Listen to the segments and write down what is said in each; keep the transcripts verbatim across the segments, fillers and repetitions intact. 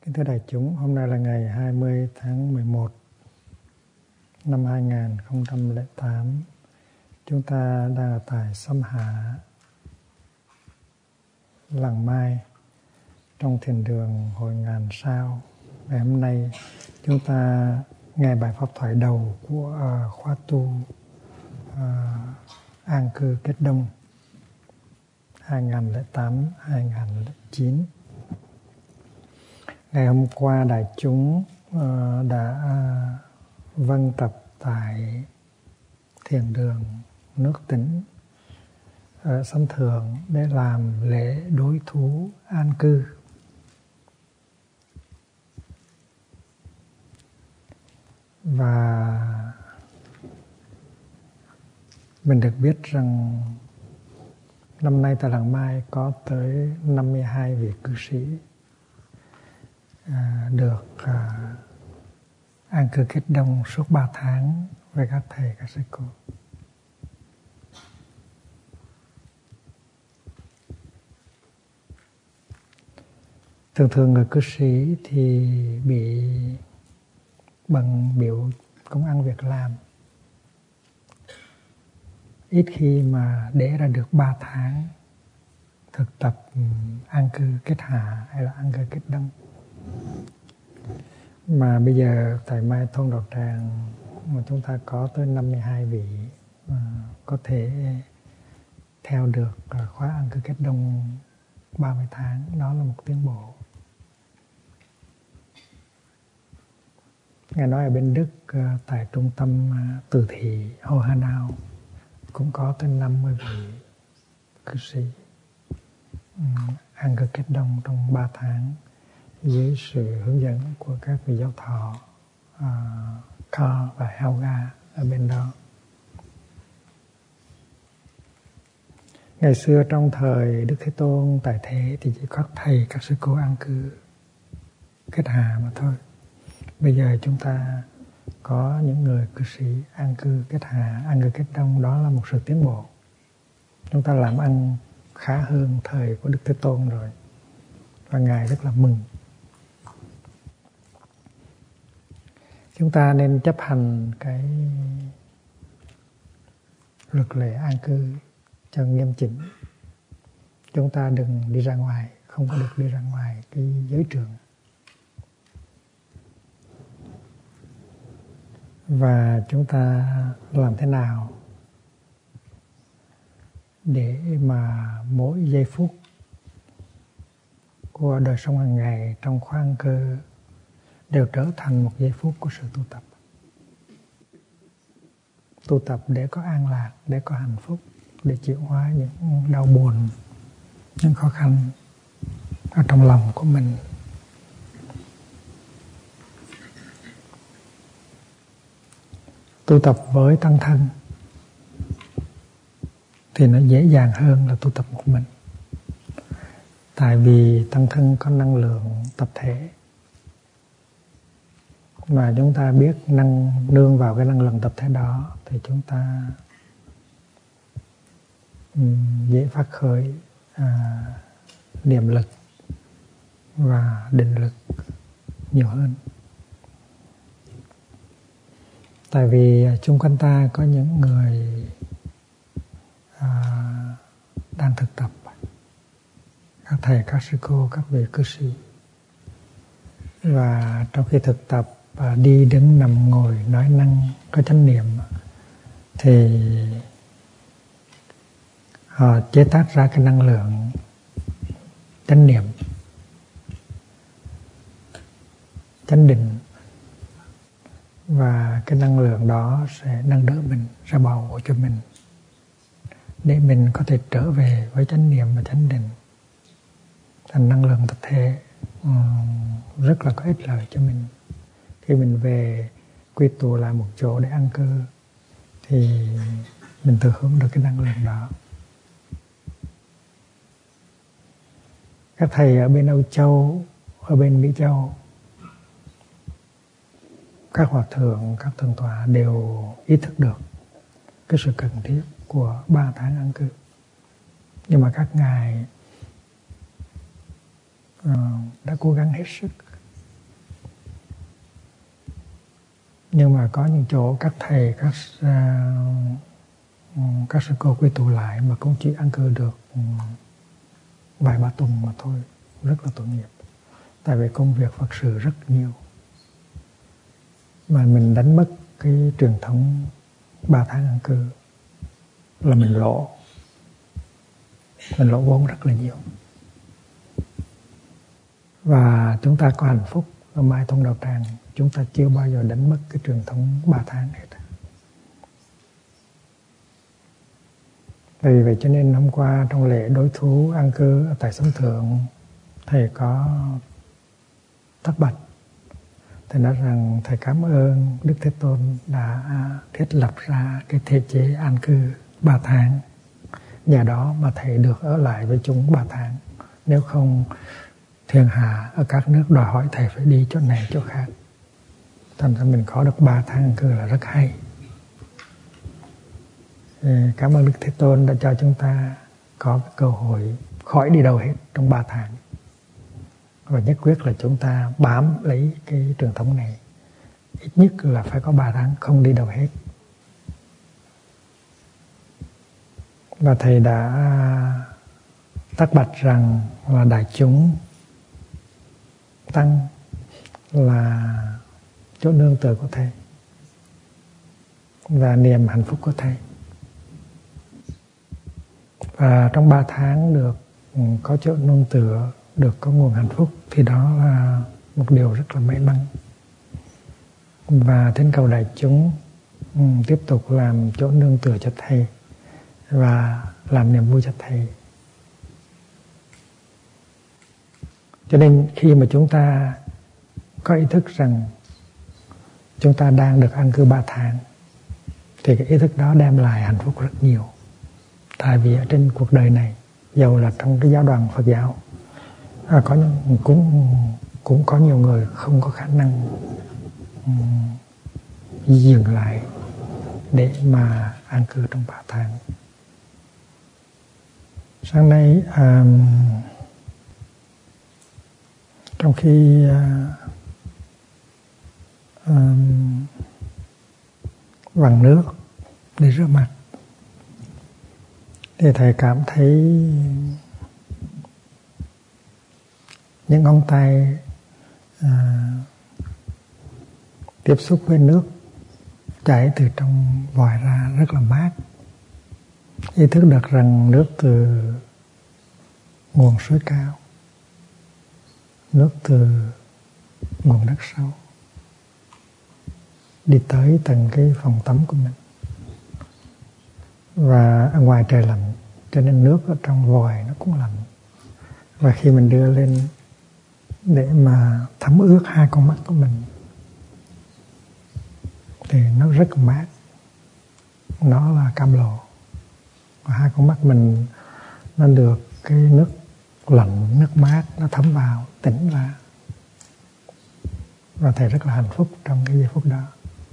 Kính thưa đại chúng, hôm nay là ngày hai mươi tháng mười một năm hai nghìn không trăm lẻ tám. Chúng ta đang ở tại Sâm Hạ, Làng Mai, trong thiền đường Hội Ngàn Sao. Ngày hôm nay chúng ta nghe bài pháp thoại đầu của uh, khóa tu uh, An Cư Kết Đông hai nghìn không trăm lẻ tám đến hai nghìn không trăm lẻ chín. Ngày hôm qua đại chúng uh, đã uh, vâng tập tại thiền đường Nước Tĩnh ở Sâm Thượng để làm lễ đối thú an cư. Và mình được biết rằng năm nay tại Làng Mai có tới năm mươi hai vị cư sĩ à, được à, an cư kết đông suốt ba tháng với các thầy, các sư cô. Thường thường người cư sĩ thì bị bận biểu công ăn việc làm, ít khi mà để ra được ba tháng thực tập an cư kết hạ hay là an cư kết đông. Mà bây giờ tại Mai Thôn Đạo Tràng mà chúng ta có tới năm mươi hai vị uh, có thể theo được uh, khóa an cư kết đông ba mươi tháng, đó là một tiến bộ. Nghe nói ở bên Đức uh, tại trung tâm uh, từ thị Hohenau cũng có tới năm mươi vị cư sĩ um, an cư kết đông trong ba tháng dưới sự hướng dẫn của các vị giáo thọ uh, Carl và Helga ở bên đó. Ngày xưa trong thời Đức Thế Tôn tại thế thì chỉ có thầy các sư cô an cư kết hạ mà thôi. Bây giờ chúng ta có những người cư sĩ an cư kết hạ, an cư kết đông, đó là một sự tiến bộ. Chúng ta làm ăn khá hơn thời của Đức Thế Tôn rồi, và Ngài rất là mừng. Chúng ta nên chấp hành cái luật lệ an cư cho nghiêm chỉnh. Chúng ta đừng đi ra ngoài, không có được đi ra ngoài cái giới trường. Và chúng ta làm thế nào để mà mỗi giây phút của đời sống hàng ngày trong khóa an cư đều trở thành một giây phút của sự tu tập. Tu tập để có an lạc, để có hạnh phúc, để chịu hóa những đau buồn, những khó khăn ở trong lòng của mình. Tu tập với tăng thân thì nó dễ dàng hơn là tu tập một mình. Tại vì tăng thân có năng lượng tập thể, mà chúng ta biết năng nương vào cái năng lượng tập thể đó thì chúng ta um, dễ phát khởi à, niệm lực và định lực nhiều hơn. Tại vì chung quanh ta có những người à, đang thực tập, các thầy, các sư cô, các vị cư sĩ. Và trong khi thực tập và đi đứng nằm ngồi nói năng có chánh niệm thì họ chế tác ra cái năng lượng chánh niệm, chánh định, và cái năng lượng đó sẽ nâng đỡ mình, ra bảo hộ cho mình để mình có thể trở về với chánh niệm và chánh định. Thành năng lượng tập thể um, rất là có ích lợi cho mình. Khi mình về quy tụ lại một chỗ để an cư thì mình thừa hưởng được cái năng lượng đó. Các thầy ở bên Âu Châu, ở bên Mỹ Châu, các hòa thượng, các thượng tọa đều ý thức được cái sự cần thiết của ba tháng an cư. Nhưng mà các ngài uh, đã cố gắng hết sức Nhưng mà có những chỗ các thầy, các uh, các sư cô quy tụ lại mà cũng chỉ ăn cư được um, vài ba tuần mà thôi, rất là tội nghiệp. Tại vì công việc Phật sự rất nhiều, mà mình đánh mất cái truyền thống ba tháng ăn cư là mình lỗ, mình lỗ vốn rất là nhiều. Và chúng ta có hạnh phúc ở Mai Tông Đạo Tràng, chúng ta chưa bao giờ đánh mất cái truyền thống ba tháng hết. Vì vậy cho nên hôm qua trong lễ đối thú ăn cư ở tại Sông Thượng, thầy có thắc bạch. Thầy nói rằng thầy cảm ơn Đức Thế Tôn đã thiết lập ra cái thể chế an cư ba tháng. Nhờ đó mà thầy được ở lại với chúng ba tháng. Nếu không, thiên hạ ở các nước đòi hỏi thầy phải đi chỗ này chỗ khác. Thành ra mình có được ba tháng an cư là rất hay. Cảm ơn Đức Thế Tôn đã cho chúng ta có cái cơ hội khỏi đi đâu hết trong ba tháng. Và nhất quyết là chúng ta bám lấy cái truyền thống này. Ít nhất là phải có ba tháng không đi đâu hết. Và thầy đã tắc bạch rằng là đại chúng tăng là chỗ nương tựa của thầy và niềm hạnh phúc của thầy. Và trong ba tháng được có chỗ nương tựa, được có nguồn hạnh phúc thì đó là một điều rất là may mắn. Và thỉnh cầu đại chúng um, tiếp tục làm chỗ nương tựa cho thầy và làm niềm vui cho thầy. Cho nên khi mà chúng ta có ý thức rằng chúng ta đang được an cư ba tháng thì cái ý thức đó đem lại hạnh phúc rất nhiều. Tại vì ở trên cuộc đời này, dầu là trong cái giáo đoàn Phật giáo, à, có cũng cũng có nhiều người không có khả năng um, dừng lại để mà an cư trong ba tháng. Sáng nay um, trong khi uh, um, vặn nước để rửa mặt thì thầy cảm thấy những ngón tay à, tiếp xúc với nước chảy từ trong vòi ra rất là mát. Ý thức được rằng nước từ nguồn suối cao, nước từ nguồn đất sâu đi tới tận cái phòng tắm của mình. Và ở ngoài trời lạnh cho nên nước ở trong vòi nó cũng lạnh. Và khi mình đưa lên để mà thấm ướt hai con mắt của mình thì nó rất mát. Nó là cam lồ. Và hai con mắt mình nó được cái nước lạnh, nước mát nó thấm vào, tỉnh ra. Và thầy rất là hạnh phúc trong cái giây phút đó.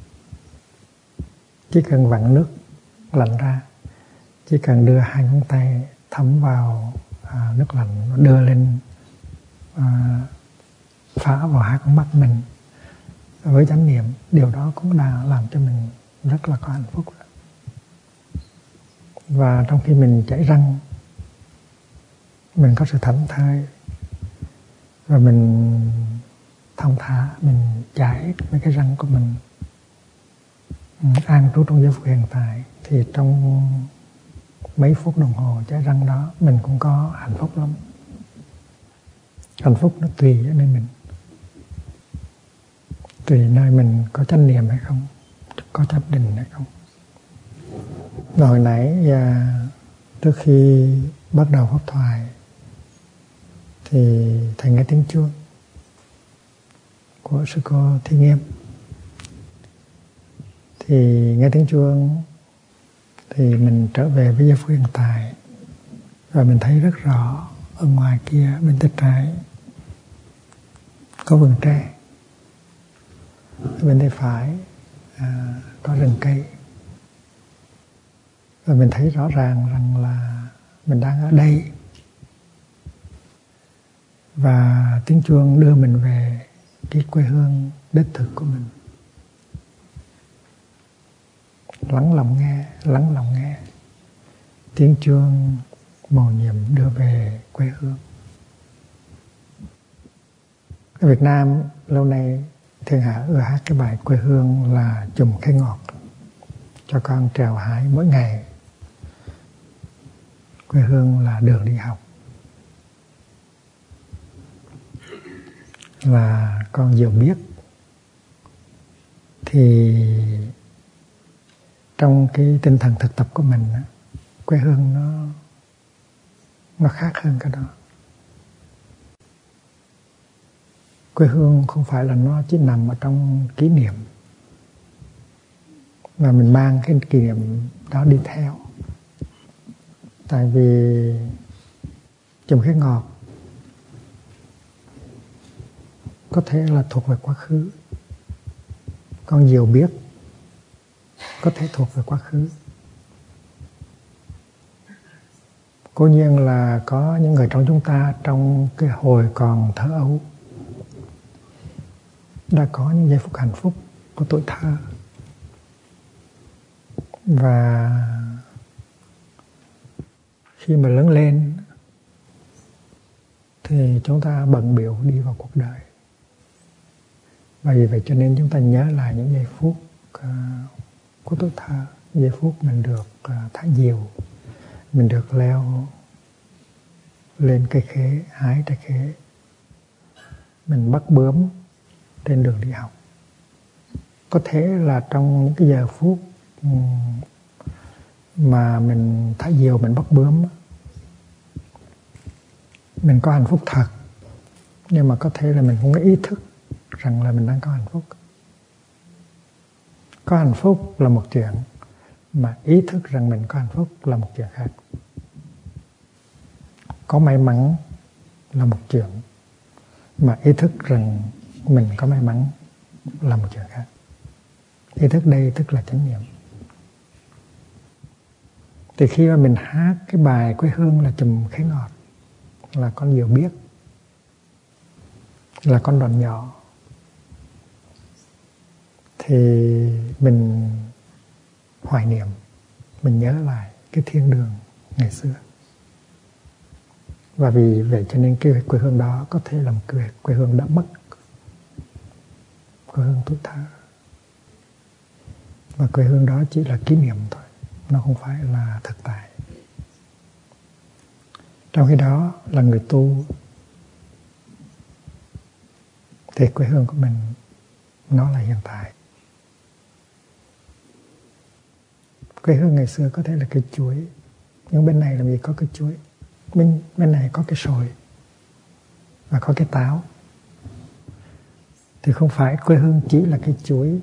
Chỉ cần vặn nước lạnh ra, chỉ cần đưa hai ngón tay thấm vào à, nước lạnh, đưa lên à, phá vào hai con mắt mình với chánh niệm, điều đó cũng đã làm cho mình rất là có hạnh phúc. Và trong khi mình chảy răng, mình có sự thảnh thơi và mình thong thả, mình chảy mấy cái răng của mình an trú trong giây phút hiện tại, thì trong mấy phút đồng hồ chảy răng đó mình cũng có hạnh phúc lắm. Hạnh phúc nó tùy ở nơi mình, tùy nơi mình có chánh niệm hay không, có chấp định hay không. Hồi nãy à, trước khi bắt đầu pháp thoại thì thầy nghe tiếng chuông của sư cô Thi Nghiêm. Thì nghe tiếng chuông thì mình trở về với giây phút hiện tại và mình thấy rất rõ ở ngoài kia bên tay trái có vườn tre, bên tay phải à, có rừng cây. Và mình thấy rõ ràng rằng là mình đang ở đây. Và tiếng chuông đưa mình về cái quê hương đích thực của mình. lắng lòng nghe, lắng lòng nghe tiếng chuông mầu nhiệm đưa về quê hương. Ở Việt Nam lâu nay thiên hạ ưa hát cái bài quê hương là chùm cây ngọt cho con trèo hái mỗi ngày. Quê hương là đường đi học, và con nhiều biết thì trong cái tinh thần thực tập của mình, quê hương nó nó khác hơn cái đó. Quê hương không phải là nó chỉ nằm ở trong kỷ niệm, mà mình mang cái kỷ niệm đó đi theo. Tại vì chùm khế ngọt có thể là thuộc về quá khứ, con diều biết có thể thuộc về quá khứ. Cố nhiên là có những người trong chúng ta trong cái hồi còn thơ ấu đã có những giây phút hạnh phúc của tuổi thơ, và khi mà lớn lên thì chúng ta bận bịu đi vào cuộc đời. Và vì vậy cho nên chúng ta nhớ lại những giây phút uh, của tuổi thơ, giây phút mình được uh, thả diều, mình được leo lên cây khế, hái trái khế, mình bắt bướm trên đường đi học. Có thể là trong những cái giờ phút um, mà mình thả diều, mình bắt bướm, mình có hạnh phúc thật, nhưng mà có thể là mình không có ý thức rằng là mình đang có hạnh phúc. Có hạnh phúc là một chuyện, mà ý thức rằng mình có hạnh phúc là một chuyện khác. Có may mắn là một chuyện, mà ý thức rằng mình có may mắn là một chuyện khác. Ý thức đây tức là chánh niệm. Thì khi mà mình hát cái bài quê hương là chùm khế ngọt, là con diều biết, là con đòn nhỏ, thì mình hoài niệm, mình nhớ lại cái thiên đường ngày xưa. Và vì vậy cho nên cái quê hương đó có thể là một quê, quê hương đã mất, quê hương tuổi thơ. Và quê hương đó chỉ là kỷ niệm thôi, nó không phải là thực tại. Trong khi đó là người tu thì quê hương của mình nó là hiện tại. Quê hương ngày xưa có thể là cây chuối, nhưng bên này làm gì có cây chuối, bên, bên này có cái sồi và có cái táo. Thì không phải quê hương chỉ là cây chuối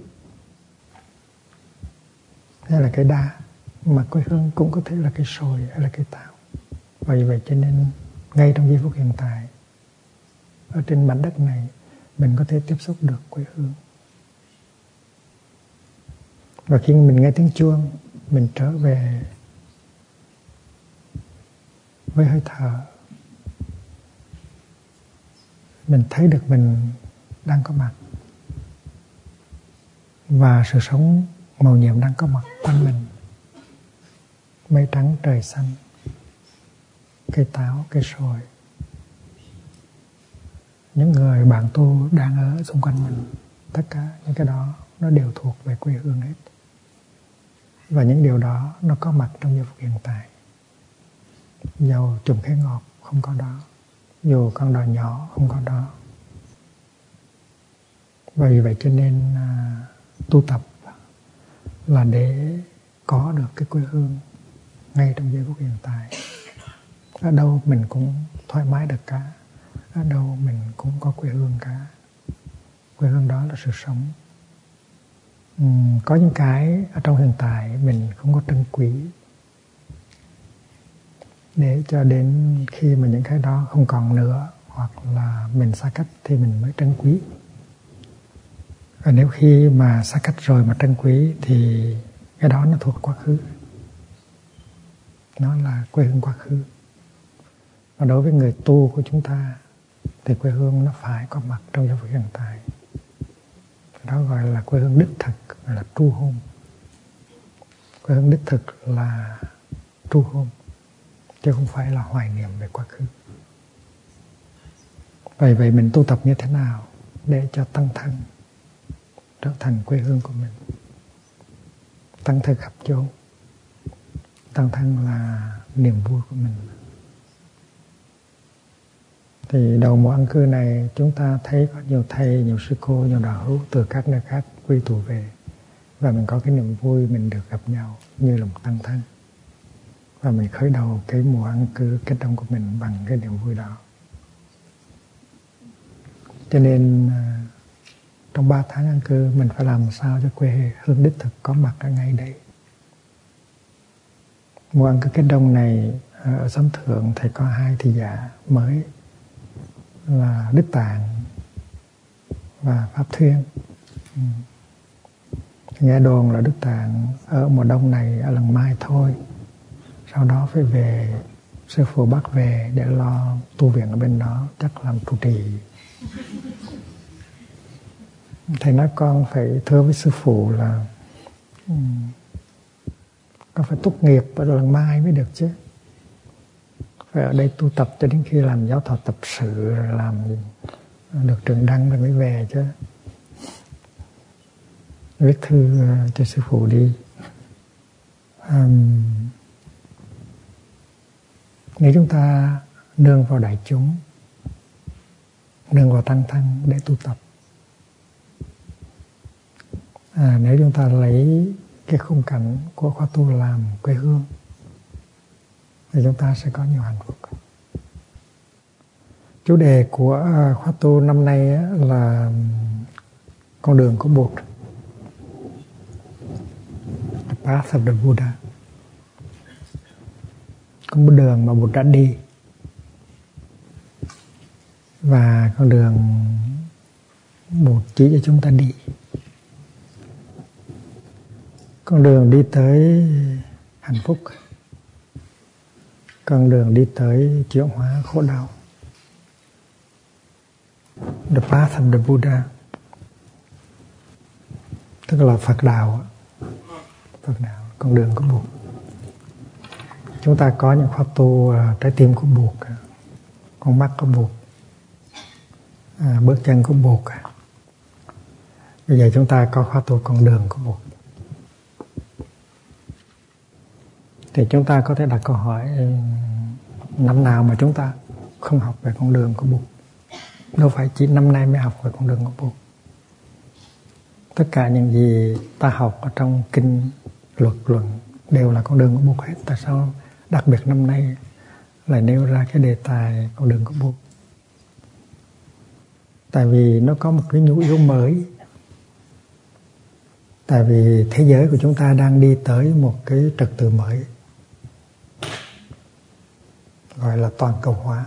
hay là cây đa, mà quê hương cũng có thể là cây sồi hay là cây táo. Vì vậy cho nên ngay trong giây phút hiện tại, ở trên mảnh đất này, mình có thể tiếp xúc được quê hương. Và khi mình nghe tiếng chuông, mình trở về với hơi thở, mình thấy được mình đang có mặt, và sự sống màu nhiệm đang có mặt quanh mình. Mây trắng, trời xanh, cây táo, cây sồi, những người bạn tu đang ở xung quanh mình, tất cả những cái đó nó đều thuộc về quê hương hết. Và những điều đó nó có mặt trong giây phút hiện tại. Dầu chùm khế ngọt không có đó, dù con đò nhỏ không có đó. Và vì vậy cho nên à, tu tập là để có được cái quê hương ngay trong giây phút hiện tại. Ở đâu mình cũng thoải mái được cả, ở đâu mình cũng có quê hương cả. Quê hương đó là sự sống. uhm, Có những cái ở trong hiện tại mình không có trân quý, để cho đến khi mà những cái đó không còn nữa, hoặc là mình xa cách thì mình mới trân quý. Và nếu khi mà xa cách rồi mà trân quý thì cái đó nó thuộc quá khứ, nó là quê hương quá khứ. Và đối với người tu của chúng ta thì quê hương nó phải có mặt trong giây phút hiện tại. Đó gọi là quê hương đích thực, gọi là true home. Quê hương đích thực là tru hôn, chứ không phải là hoài niệm về quá khứ. Vậy vậy mình tu tập như thế nào để cho tăng thân trở thành quê hương của mình? Tăng thân khắp chốn. Tăng thân là niềm vui của mình. Thì đầu mùa an cư này chúng ta thấy có nhiều thầy, nhiều sư cô, nhiều đạo hữu từ các nơi khác quy tụ về. Và mình có cái niềm vui mình được gặp nhau như là một tăng thân. Và mình khởi đầu cái mùa an cư kết đông của mình bằng cái niềm vui đó. Cho nên trong ba tháng an cư mình phải làm sao cho quê hương đích thực có mặt ở ngay đây. Mùa an cư kết đông này ở Xóm Thượng thầy có hai thị giả mới là Đức Tạng và Pháp Thuyên. Ừ. Nghe đồn là Đức Tạng ở mùa đông này ở lần mai thôi, sau đó phải về, sư phụ bắt về để lo tu viện ở bên đó, chắc làm trụ trì. Thầy nói con phải thưa với sư phụ là um, con phải tốt nghiệp ở lần mai mới được chứ. Phải ở đây tu tập cho đến khi làm giáo thọ tập sự, làm được trường đăng rồi mới về chứ. Viết thư cho sư phụ đi. Um, nếu chúng ta nương vào đại chúng, nương vào tăng thân để tu tập, à, nếu chúng ta lấy cái khung cảnh của khóa tu làm quê hương thì chúng ta sẽ có nhiều hạnh phúc. Chủ đề của khóa tu năm nay là con đường của Bụt, The Path of the Buddha, con đường mà Bụt đã đi và con đường Bụt chỉ cho chúng ta đi. Con đường đi tới hạnh phúc, con đường đi tới chuyển hóa khổ đau. The Path of the Buddha, tức là Phật đạo. Phật đạo, con đường của Bụt. Chúng ta có những khóa tu uh, trái tim của Bụt, con mắt của Bụt, à, bước chân của Bụt. Bây giờ chúng ta có khóa tu con đường của Bụt. Thì chúng ta có thể đặt câu hỏi, năm nào mà chúng ta không học về con đường của Bụt? Đâu phải chỉ năm nay mới học về con đường của Bụt. Tất cả những gì ta học ở trong kinh, luật, luận đều là con đường của Bụt hết. Tại sao đặc biệt năm nay lại nêu ra cái đề tài con đường của Bụt? Tại vì nó có một cái nhu yếu mới. Tại vì thế giới của chúng ta đang đi tới một cái trật tự mới, gọi là toàn cầu hóa.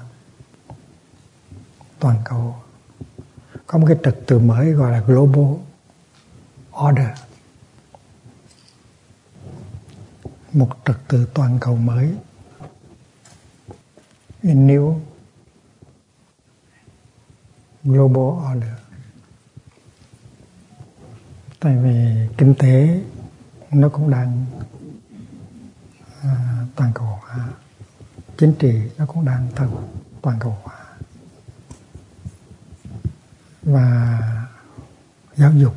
Toàn cầu. Có một cái trật tự mới gọi là global order. Một trật tự toàn cầu mới. A new global order. Tại vì kinh tế nó cũng đang à, toàn cầu hóa. Chính trị nó cũng đang toàn, toàn cầu hóa. Và giáo dục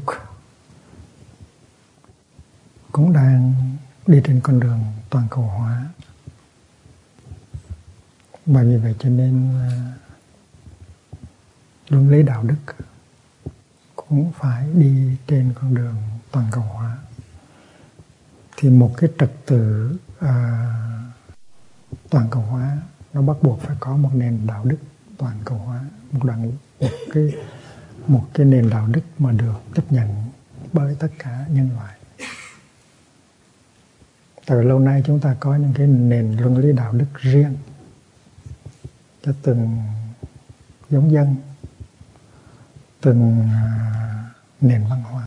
cũng đang đi trên con đường toàn cầu hóa. Bởi vì vậy cho nên luân lý đạo đức cũng phải đi trên con đường toàn cầu hóa. Thì một cái trật tự à, toàn cầu hóa nó bắt buộc phải có một nền đạo đức toàn cầu hóa, một đoạn một cái một cái nền đạo đức mà được chấp nhận bởi tất cả nhân loại. Từ lâu nay chúng ta có những cái nền luân lý đạo đức riêng cho từng giống dân, từng nền văn hóa.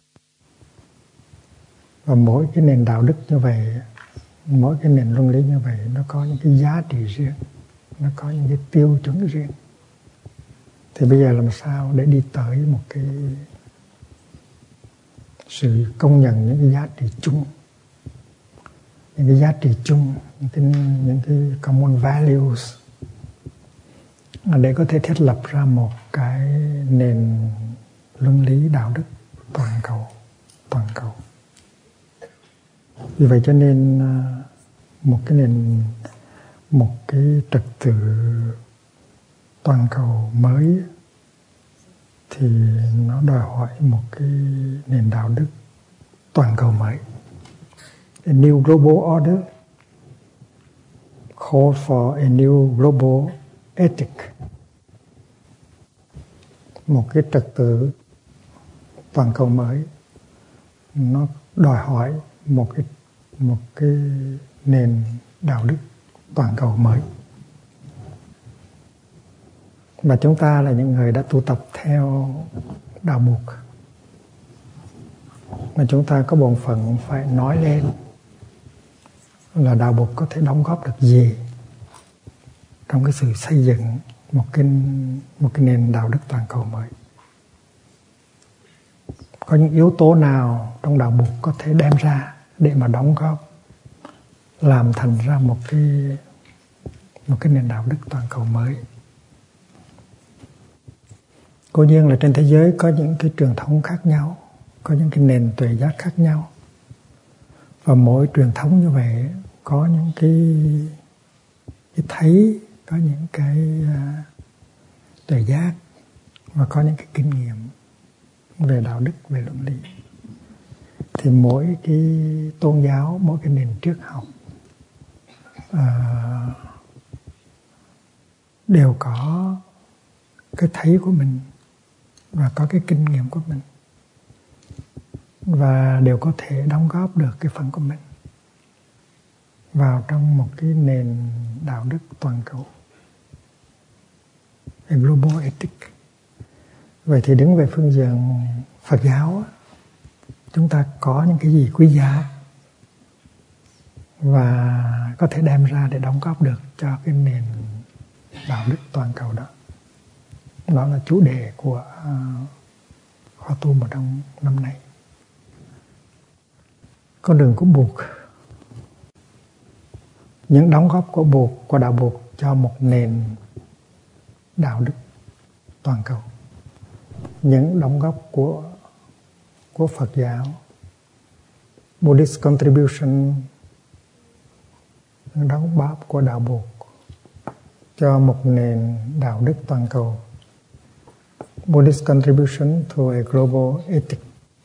Và mỗi cái nền đạo đức như vậy, mỗi cái nền luân lý như vậy nó có những cái giá trị riêng, nó có những cái tiêu chuẩn riêng. Thì bây giờ làm sao để đi tới một cái sự công nhận những cái giá trị chung những cái giá trị chung, những cái, những cái common values để có thể thiết lập ra một cái nền luân lý đạo đức toàn cầu toàn cầu. Vì vậy cho nên một cái nền một cái trật tự toàn cầu mới thì nó đòi hỏi một cái nền đạo đức toàn cầu mới. A new global order call for a new global ethic. Một cái trật tự toàn cầu mới nó đòi hỏi một cái một cái nền đạo đức toàn cầu mới. Và chúng ta là những người đã tu tập theo đạo Mục, mà chúng ta có bổn phận phải nói lên là đạo Mục có thể đóng góp được gì trong cái sự xây dựng một cái một cái nền đạo đức toàn cầu mới. Có những yếu tố nào trong đạo Mục có thể đem ra để mà đóng góp làm thành ra một cái một cái nền đạo đức toàn cầu mới. Cố nhiên là trên thế giới có những cái truyền thống khác nhau, có những cái nền tuệ giác khác nhau, và mỗi truyền thống như vậy có những cái cái thấy, có những cái uh, tuệ giác và có những cái kinh nghiệm về đạo đức, về luân lý. Thì mỗi cái tôn giáo, mỗi cái nền triết học uh, đều có cái thấy của mình và có cái kinh nghiệm của mình, và đều có thể đóng góp được cái phần của mình vào trong một cái nền đạo đức toàn cầu, a global ethic. Vậy thì đứng về phương diện Phật giáo, chúng ta có những cái gì quý giá và có thể đem ra để đóng góp được cho cái nền đạo đức toàn cầu đó. Đó là chủ đề của uh, khóa tu một trong năm nay. Con đường của Bụt, những đóng góp của Bụt, của đạo Bụt cho một nền đạo đức toàn cầu, những đóng góp của của Phật giáo, Buddhist contribution, những đóng góp của đạo Bụt cho một nền đạo đức toàn cầu, Buddhist contribution to a global ethic.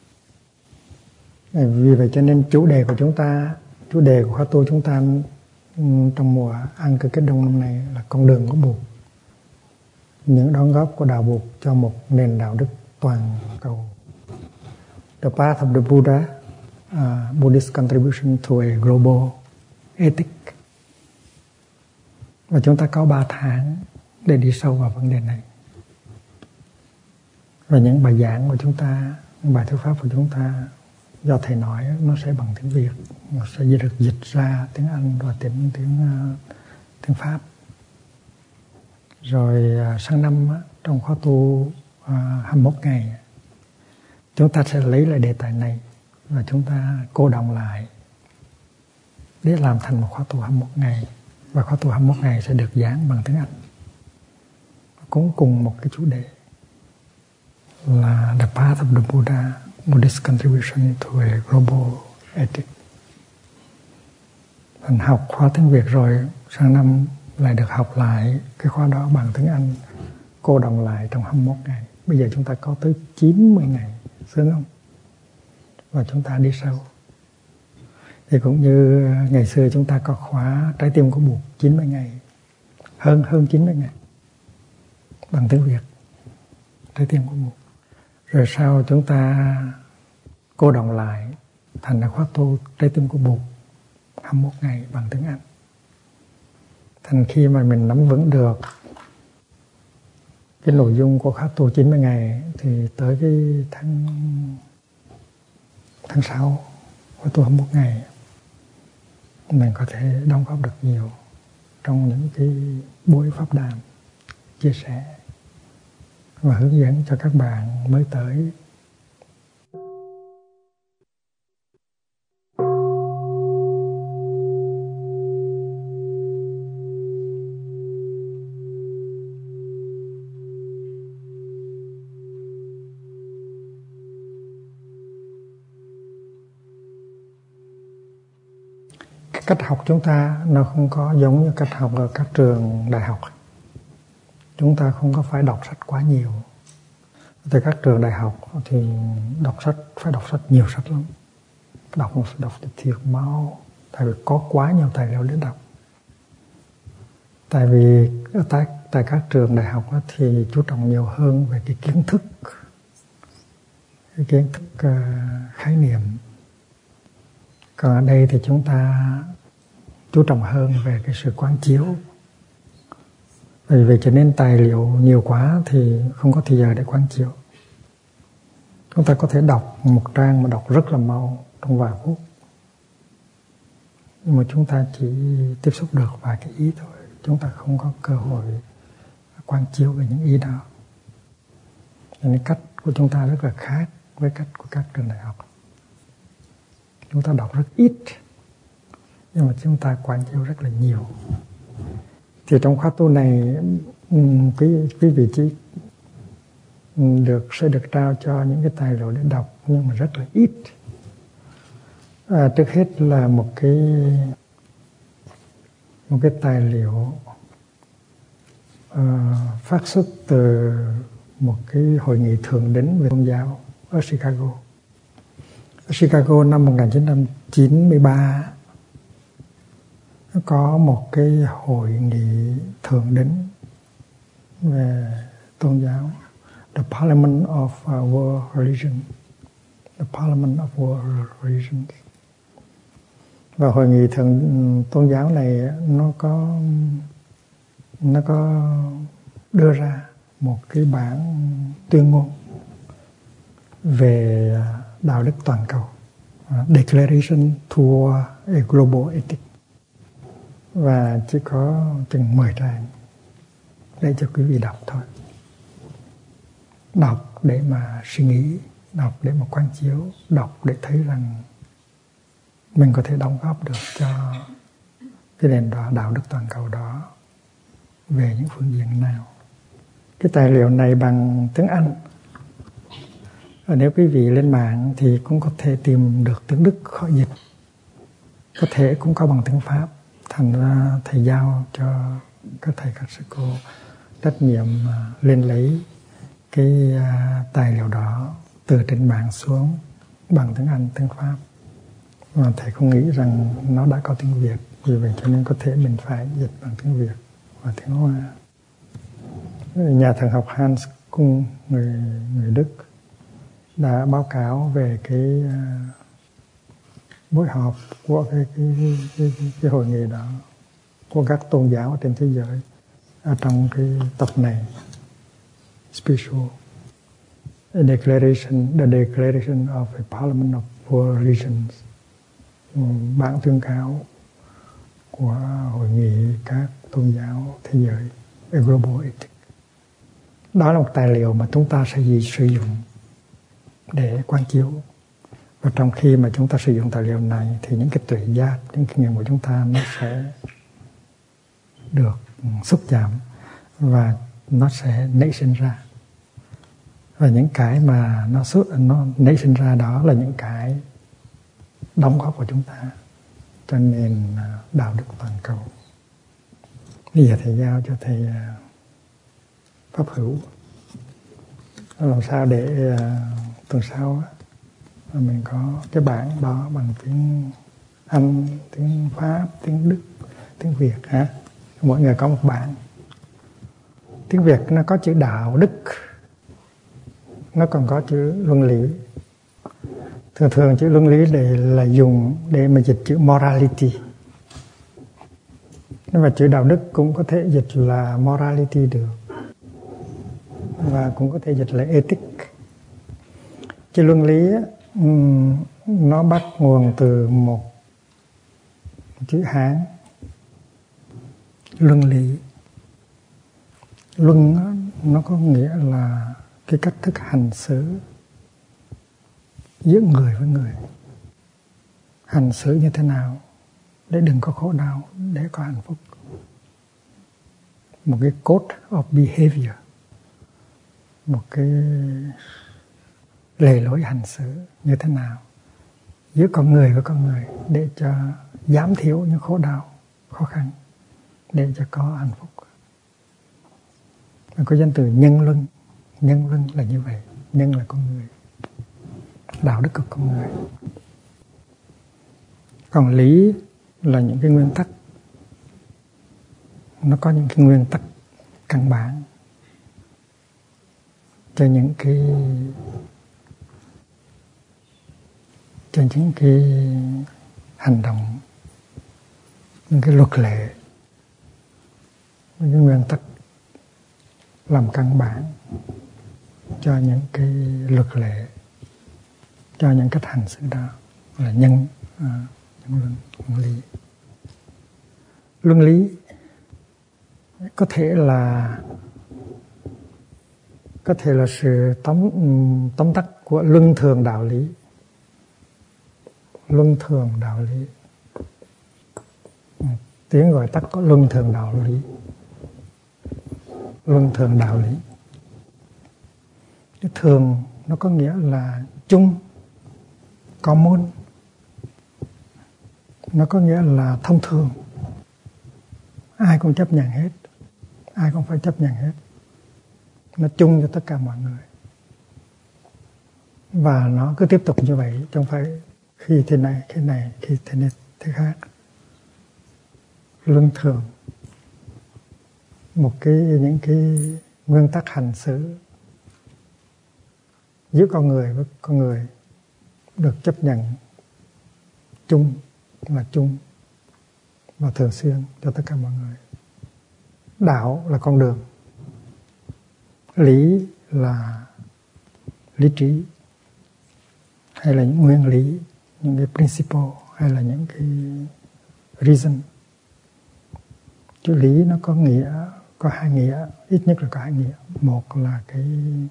Vì vậy cho nên chủ đề của chúng ta, chủ đề của khóa tu chúng ta trong mùa An Cư Kết Đông năm nay là con đường của Bụt, những đóng góp của đạo Bụt cho một nền đạo đức toàn cầu. The path of the Buddha, uh, Buddhist contribution to a global ethic. Và chúng ta có ba tháng để đi sâu vào vấn đề này. Và những bài giảng của chúng ta, những bài thuyết pháp của chúng ta do thầy nói nó sẽ bằng tiếng Việt, nó sẽ được dịch ra tiếng Anh và tiếng tiếng tiếng Pháp. Rồi sang năm trong khóa tu uh, hai mươi mốt ngày, chúng ta sẽ lấy lại đề tài này và chúng ta cô đọng lại để làm thành một khóa tu hai mươi mốt ngày. Và khóa tu hai mươi mốt ngày sẽ được giảng bằng tiếng Anh, cũng cùng một cái chủ đề là The Path of the Buddha, Buddhist contribution to a global ethic. Mình học khóa tiếng Việt rồi, sang năm lại được học lại cái khóa đó bằng tiếng Anh, cô đọng lại trong hai mươi mốt ngày. Bây giờ chúng ta có tới chín mươi ngày, sướng không? Và chúng ta đi sâu. Thì cũng như ngày xưa chúng ta có khóa Trái Tim của Bụt chín mươi ngày, hơn hơn chín mươi ngày bằng tiếng Việt, Trái Tim của Bụt. Rồi sau chúng ta cô đọng lại thành là khóa tu Trái Tim của Bụt hai mươi mốt ngày bằng tiếng Anh. Thành khi mà mình nắm vững được cái nội dung của khóa tu chín mươi ngày thì tới cái tháng tháng sáu khóa tu hai mươi mốt ngày mình có thể đóng góp được nhiều trong những cái buổi pháp đàm, chia sẻ và hướng dẫn cho các bạn mới tới. Cách học chúng ta nó không có giống như cách học ở các trường đại học. Chúng ta không có phải đọc sách quá nhiều. Tại các trường đại học thì đọc sách phải đọc sách nhiều sách lắm. Đọc một đọc thiệt mau, tại vì có quá nhiều tài liệu để đọc. Tại vì tại, tại các trường đại học thì chú trọng nhiều hơn về cái kiến thức, cái kiến thức uh, khái niệm. Còn ở đây thì chúng ta chú trọng hơn về cái sự quán chiếu. Bởi vì cho nên tài liệu nhiều quá thì không có thời giờ để quán chiếu. Chúng ta có thể đọc một trang mà đọc rất là mau trong vài phút, nhưng mà chúng ta chỉ tiếp xúc được vài cái ý thôi. Chúng ta không có cơ hội quán chiếu về những ý đó. Nên cách của chúng ta rất là khác với cách của các trường đại học. Chúng ta đọc rất ít, nhưng mà chúng ta quán chiếu rất là nhiều. Thì trong khóa tu này, quý, quý vị chỉ được sẽ được trao cho những cái tài liệu để đọc, nhưng mà rất là ít. À, trước hết là một cái một cái tài liệu uh, phát xuất từ một cái hội nghị thượng đỉnh về tôn giáo ở Chicago. Ở Chicago năm một nghìn chín trăm chín mươi ba có một cái hội nghị thượng đỉnh về tôn giáo, The Parliament of World Religion, The Parliament of World Religions. Và hội nghị thượng tôn giáo này nó có nó có đưa ra một cái bản tuyên ngôn về đạo đức toàn cầu, Declaration toward a Global Ethic, và chỉ có chừng mười trang để cho quý vị đọc thôi. Đọc để mà suy nghĩ, đọc để mà quán chiếu, đọc để thấy rằng mình có thể đóng góp được cho cái nền đạo đức toàn cầu đó về những phương diện nào. Cái tài liệu này bằng tiếng Anh. Và nếu quý vị lên mạng thì cũng có thể tìm được tiếng Đức khó dịch. Có thể cũng có bằng tiếng Pháp. Thành ra thầy giao cho các thầy các sư cô trách nhiệm lên lấy cái tài liệu đó từ trên mạng xuống bằng tiếng Anh, tiếng Pháp. Và thầy không nghĩ rằng nó đã có tiếng Việt, vì vậy cho nên có thể mình phải dịch bằng tiếng Việt và tiếng Hoa. Nhà thần học Hans Kung, người, người Đức, đã báo cáo về cái uh, buổi họp của cái, cái, cái, cái, cái, cái hội nghị đó của các tôn giáo trên thế giới ở trong cái tập này, Special a Declaration, the Declaration of a Parliament of World Religions, bản tuyên cáo của hội nghị các tôn giáo thế giới, a Global Ethic. Đó là một tài liệu mà chúng ta sẽ gì sử dụng để quán chiếu. Và trong khi mà chúng ta sử dụng tài liệu này thì những cái tuệ giác, những kinh nghiệm của chúng ta nó sẽ được xúc chạm và nó sẽ nảy sinh ra. Và những cái mà nó xuất nó nảy sinh ra đó là những cái đóng góp của chúng ta cho nền đạo đức toàn cầu. Bây giờ thầy giao cho thầy Pháp Hữu làm sao để uh, tuần sau á, mình có cái bản đó bằng tiếng Anh, tiếng Pháp, tiếng Đức, tiếng Việt hả? Mỗi người có một bản. Tiếng Việt nó có chữ đạo đức, nó còn có chữ luân lý. Thường thường chữ luân lý để là dùng để mà dịch chữ morality. Và chữ đạo đức cũng có thể dịch là morality được, và cũng có thể dịch là ethic. Chữ luân lý nó bắt nguồn từ một chữ Hán, luân lý. Luân nó có nghĩa là cái cách thức hành xử giữa người với người. Hành xử như thế nào để đừng có khổ đau, để có hạnh phúc. Một cái code of behavior, một cái lề lối hành xử như thế nào giữa con người với con người để cho giảm thiểu những khổ đau, khó khăn, để cho có hạnh phúc. Có danh từ nhân luân. Nhân luân là như vậy. Nhân là con người, đạo đức của con người. Còn lý là những cái nguyên tắc. Nó có những cái nguyên tắc căn bản cho những cái cho những cái hành động, những cái luật lệ, những cái nguyên tắc làm căn bản cho những cái luật lệ, cho những cách hành xử đó là nhân, à, nhân luân, luân lý. Luân lý có thể là có thể là sự tóm tóm tắt của luân thường đạo lý. Luân thường đạo lý, tiếng gọi tắt có luân thường đạo lý. Luân thường đạo lý. Cái thường nó có nghĩa là chung, common. Nó có nghĩa là thông thường. Ai cũng chấp nhận hết. Ai cũng phải chấp nhận hết. Nó chung cho tất cả mọi người. Và nó cứ tiếp tục như vậy, không phải khi thế này, thế này, khi thế này, thế khác. Luân thường. Một cái, những cái nguyên tắc hành xử giữa con người với con người được chấp nhận chung, là chung và thường xuyên cho tất cả mọi người. Đạo là con đường. Lý là lý trí, hay là những nguyên lý, những cái principle, hay là những cái reason. Chữ lý nó có nghĩa, có hai nghĩa, ít nhất là có hai nghĩa. Một là cái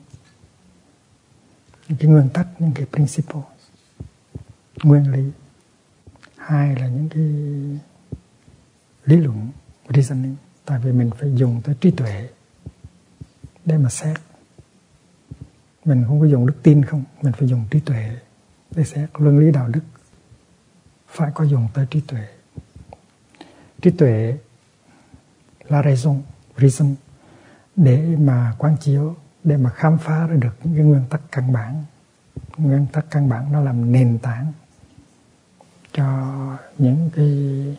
những cái nguyên tắc, những cái principle, nguyên lý. Hai là những cái lý luận, reasoning. Tại vì mình phải dùng tới trí tuệ để mà xét. Mình không có dùng đức tin không, mình phải dùng trí tuệ để xét. Luân lý đạo đức phải có dùng tới trí tuệ. Trí tuệ là raison, reason, để mà quán chiếu, để mà khám phá ra được những cái nguyên tắc căn bản. Nguyên tắc căn bản nó làm nền tảng cho những cái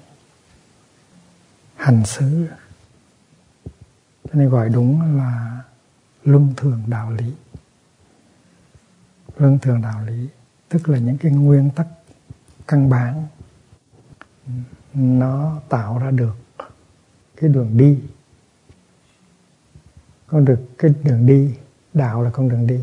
hành xử. Cho nên gọi đúng là luân thường đạo lý. Luân thường đạo lý tức là những cái nguyên tắc căn bản, nó tạo ra được cái đường đi. Con được cái đường đi, đạo là con đường đi.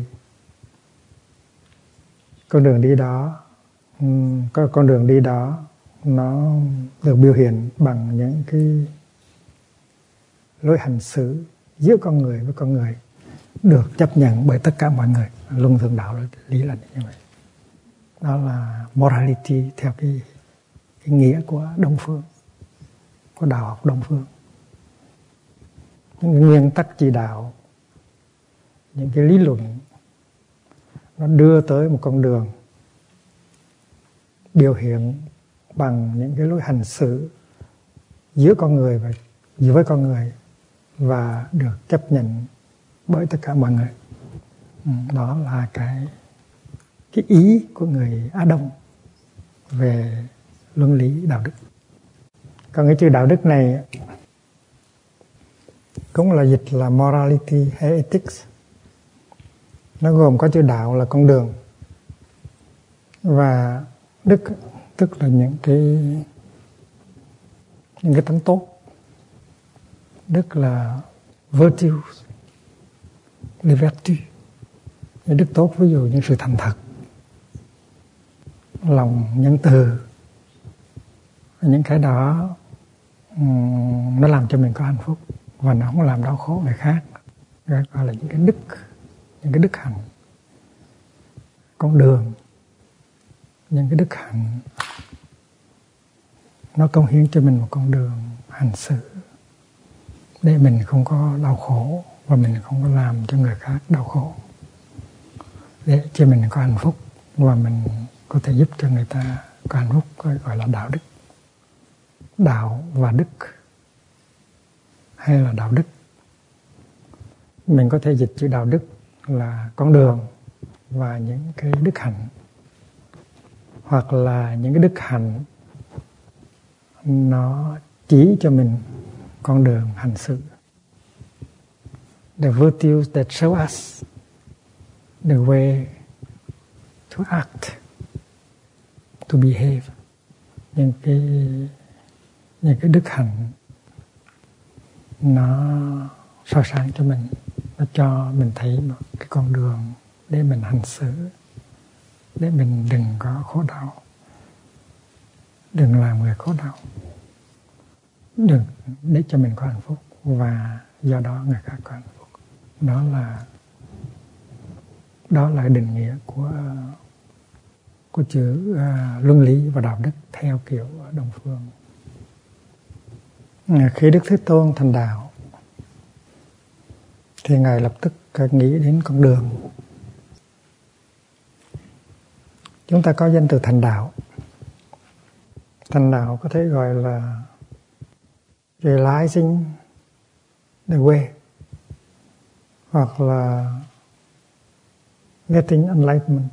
Con đường đi đó, có con đường đi đó nó được biểu hiện bằng những cái lối hành xử giữa con người với con người được chấp nhận bởi tất cả mọi người. Luân thường đạo lý là như vậy. Đó là morality theo cái, cái nghĩa của Đông phương, của đạo học Đông phương. Những nguyên tắc chỉ đạo, những cái lý luận nó đưa tới một con đường biểu hiện bằng những cái lối hành xử giữa con người và giữa với con người và được chấp nhận bởi tất cả mọi người. Đó là cái cái ý của người Á Đông về luân lý đạo đức. Còn cái chữ đạo đức này cũng là dịch là morality hay ethics. Nó gồm có chữ đạo là con đường, và đức tức là những cái những cái tánh tốt. Đức là virtue, les vertus. Những đức tốt ví dụ như sự thành thật, lòng nhân từ. Những cái đó um, nó làm cho mình có hạnh phúc và nó không làm đau khổ người khác. Đó gọi là những cái đức, những cái đức hạnh. Con đường, những cái đức hạnh nó cống hiến cho mình một con đường hành xử để mình không có đau khổ và mình không có làm cho người khác đau khổ, để cho mình có hạnh phúc và mình có thể giúp cho người ta có hạnh phúc, gọi là đạo đức. Đạo và đức hay là đạo đức. Mình có thể dịch chữ đạo đức là con đường và những cái đức hạnh, hoặc là những cái đức hạnh nó chỉ cho mình con đường hành xử. The virtues that show us the way to act, to behave. Những cái những cái đức hạnh nó soi sáng cho mình, nó cho mình thấy một cái con đường để mình hành xử, để mình đừng có khổ đau, đừng làm người khổ đau, đừng để cho mình có hạnh phúc và do đó người khác có hạnh phúc. Đó là đó là định nghĩa của của chữ uh, luân lý và đạo đức theo kiểu Đông phương. Khi Đức Thế Tôn thành đạo thì Ngài lập tức nghĩ đến con đường. Chúng ta có danh từ thành đạo. Thành đạo có thể gọi là realizing the way, hoặc là getting enlightenment.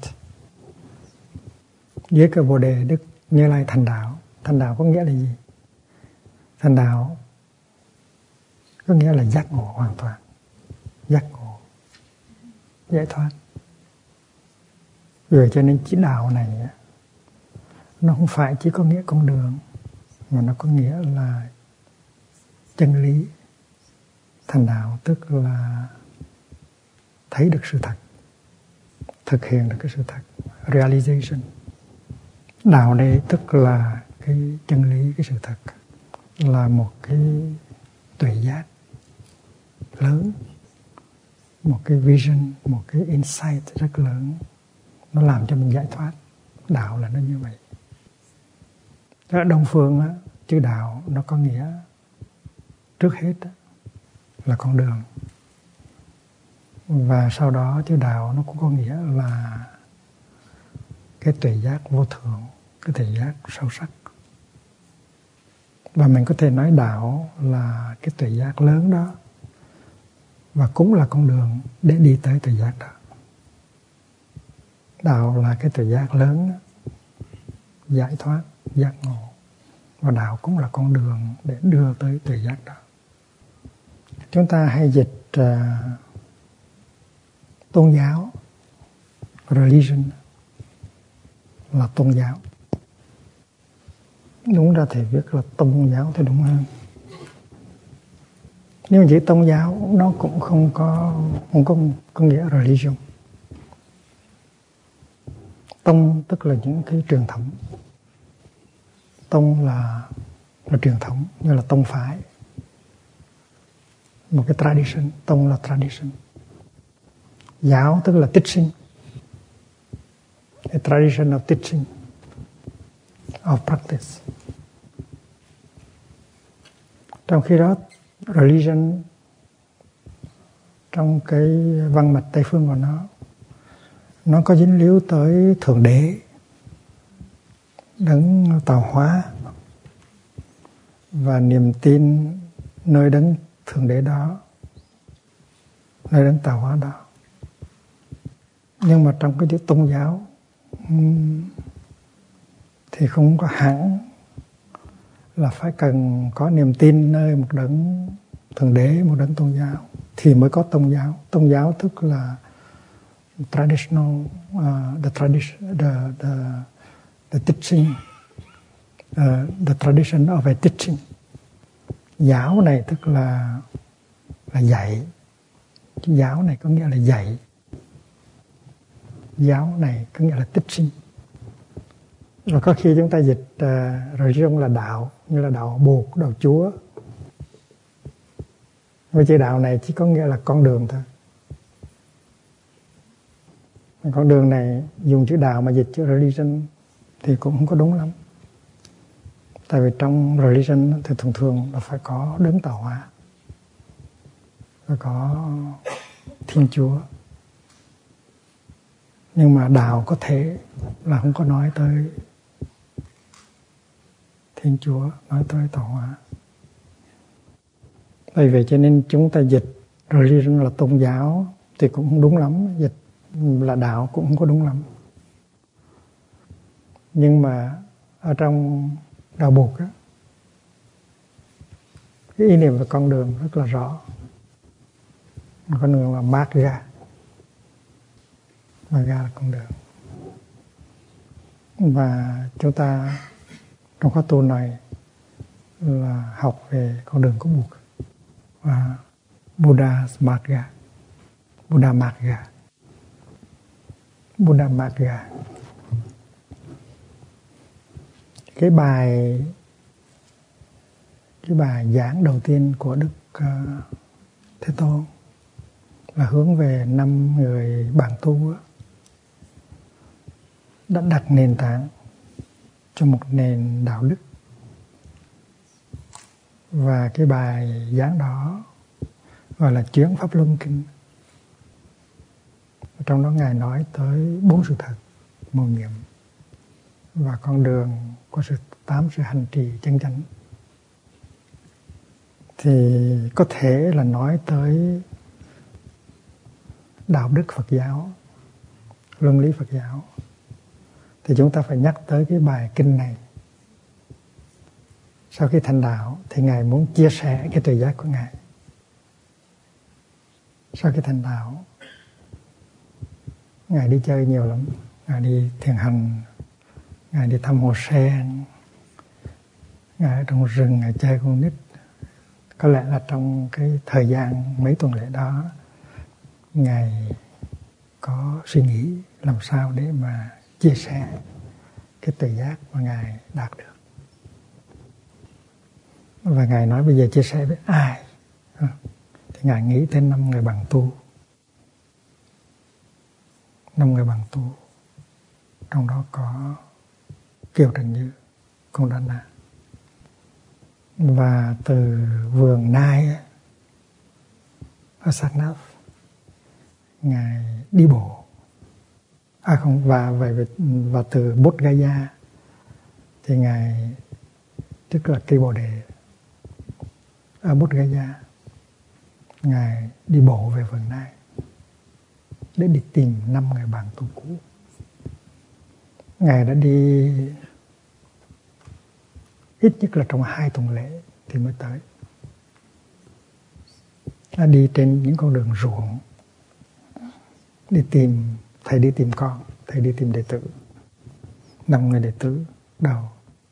Dưới cái Bồ đề Đức Như Lai thành đạo. Thành đạo có nghĩa là gì? Thành đạo có nghĩa là giác ngộ hoàn toàn, giác ngộ, giải thoát. Vì vậy cho nên chữ đạo này nó không phải chỉ có nghĩa con đường, mà nó có nghĩa là chân lý. Thành đạo tức là thấy được sự thật, thực hiện được cái sự thật, realization. Đạo đây tức là cái chân lý, cái sự thật, là một cái tuệ giác lớn, một cái vision, một cái insight rất lớn. Nó làm cho mình giải thoát. Đạo là nó như vậy. Ở Đông phương á, chữ đạo nó có nghĩa trước hết á, là con đường, và sau đó chữ đạo nó cũng có nghĩa là cái tuệ giác vô thượng, cái tuệ giác sâu sắc. Và mình có thể nói đạo là cái tuệ giác lớn đó, và cũng là con đường để đi tới tuệ giác đó. Đạo là cái tuệ giác lớn đó, giải thoát, giác ngộ. Và đạo cũng là con đường để đưa tới tuệ giác đó. Chúng ta hay dịch uh, tôn giáo, religion là tôn giáo. Đúng ra thì viết là tôn giáo thì đúng hơn. Nhưng mà chữ tôn giáo nó cũng không có không có, có nghĩa religion. Tông tức là những cái truyền thống. Tông là là truyền thống, như là tông phái, một cái tradition. Tông là tradition. Giáo tức là teaching, a tradition of teaching, of practice. Trong khi đó religion trong cái văn mạch Tây phương của nó nó có dính líu tới Thượng Đế, Đấng tạo hóa, và niềm tin nơi Đấng Thượng Đế đó, nơi Đấng tạo hóa đó. Nhưng mà trong cái chữ tôn giáo thì không có hẳn là phải cần có niềm tin nơi một Đấng Thượng Đế, một Đấng tôn giáo thì mới có tôn giáo. Tôn giáo tức là traditional, uh, the tradition, the the the teaching, uh, the tradition of a teaching. Giáo này tức là là dạy. Giáo này có nghĩa là dạy. Giáo này có nghĩa là teaching. Rồi có khi chúng ta dịch uh, religion là đạo, như là đạo Bụt, đạo Chúa. Vì chữ đạo này chỉ có nghĩa là con đường thôi. Con đường này dùng chữ đạo mà dịch chữ religion thì cũng không có đúng lắm. Tại vì trong religion thì thường thường là phải có Đấng tạo hóa, phải có Thiên Chúa, Nhưng mà đạo có thể là không có nói tới Thiên Chúa, nói tới tạo hóa. Bởi vậy cho nên chúng ta dịch rồi là tôn giáo thì cũng không đúng lắm, dịch là đạo cũng không có đúng lắm. Nhưng mà ở trong đạo Bụt á, cái ý niệm về con đường rất là rõ. Con đường là Magga. Magga là con đường. Và chúng ta trong khóa tu này là học về con đường của Bụt và Buddha Magga. Buddha Magga. Buddha Magga. Cái bài cái bài giảng đầu tiên của Đức uh, Thế Tôn là hướng về năm người bạn tu đã đặt nền tảng cho một nền đạo đức. Và cái bài giảng đó gọi là Chuyển Pháp Luân Kinh. Trong đó Ngài nói tới bốn sự thật, mầu nhiệm và con đường của sự tám sự hành trì chân chánh. Thì có thể là nói tới đạo đức Phật giáo, luân lý Phật giáo, thì chúng ta phải nhắc tới cái bài kinh này. Sau khi thành đạo thì Ngài muốn chia sẻ cái tuệ giác của Ngài. Sau khi thành đạo, Ngài đi chơi nhiều lắm. Ngài đi thiền hành, Ngài đi thăm hồ sen, Ngài ở trong rừng, Ngài chơi con nít. Có lẽ là trong cái thời gian mấy tuần lễ đó, Ngài có suy nghĩ làm sao để mà chia sẻ cái tuệ giác mà Ngài đạt được. Và Ngài nói bây giờ chia sẻ với ai? Thì Ngài nghĩ tới năm người bạn tu. Năm người bạn tu. Trong đó có Kiều Trần Như, Công Đan Na. Và từ vườn Nai ở Sarnath, Ngài đi bộ. À không, và về và từ Bodh Gaya thì Ngài, tức là cây Bồ Đề ở Bodh Gaya, Ngài đi bộ về vườn Nai để đi tìm năm người bạn tu cũ. Ngài đã đi ít nhất là trong hai tuần lễ thì mới tới. Đã đi trên những con đường ruộng, đi tìm, thầy đi tìm con, thầy đi tìm đệ tử. Năm người đệ tử đầu.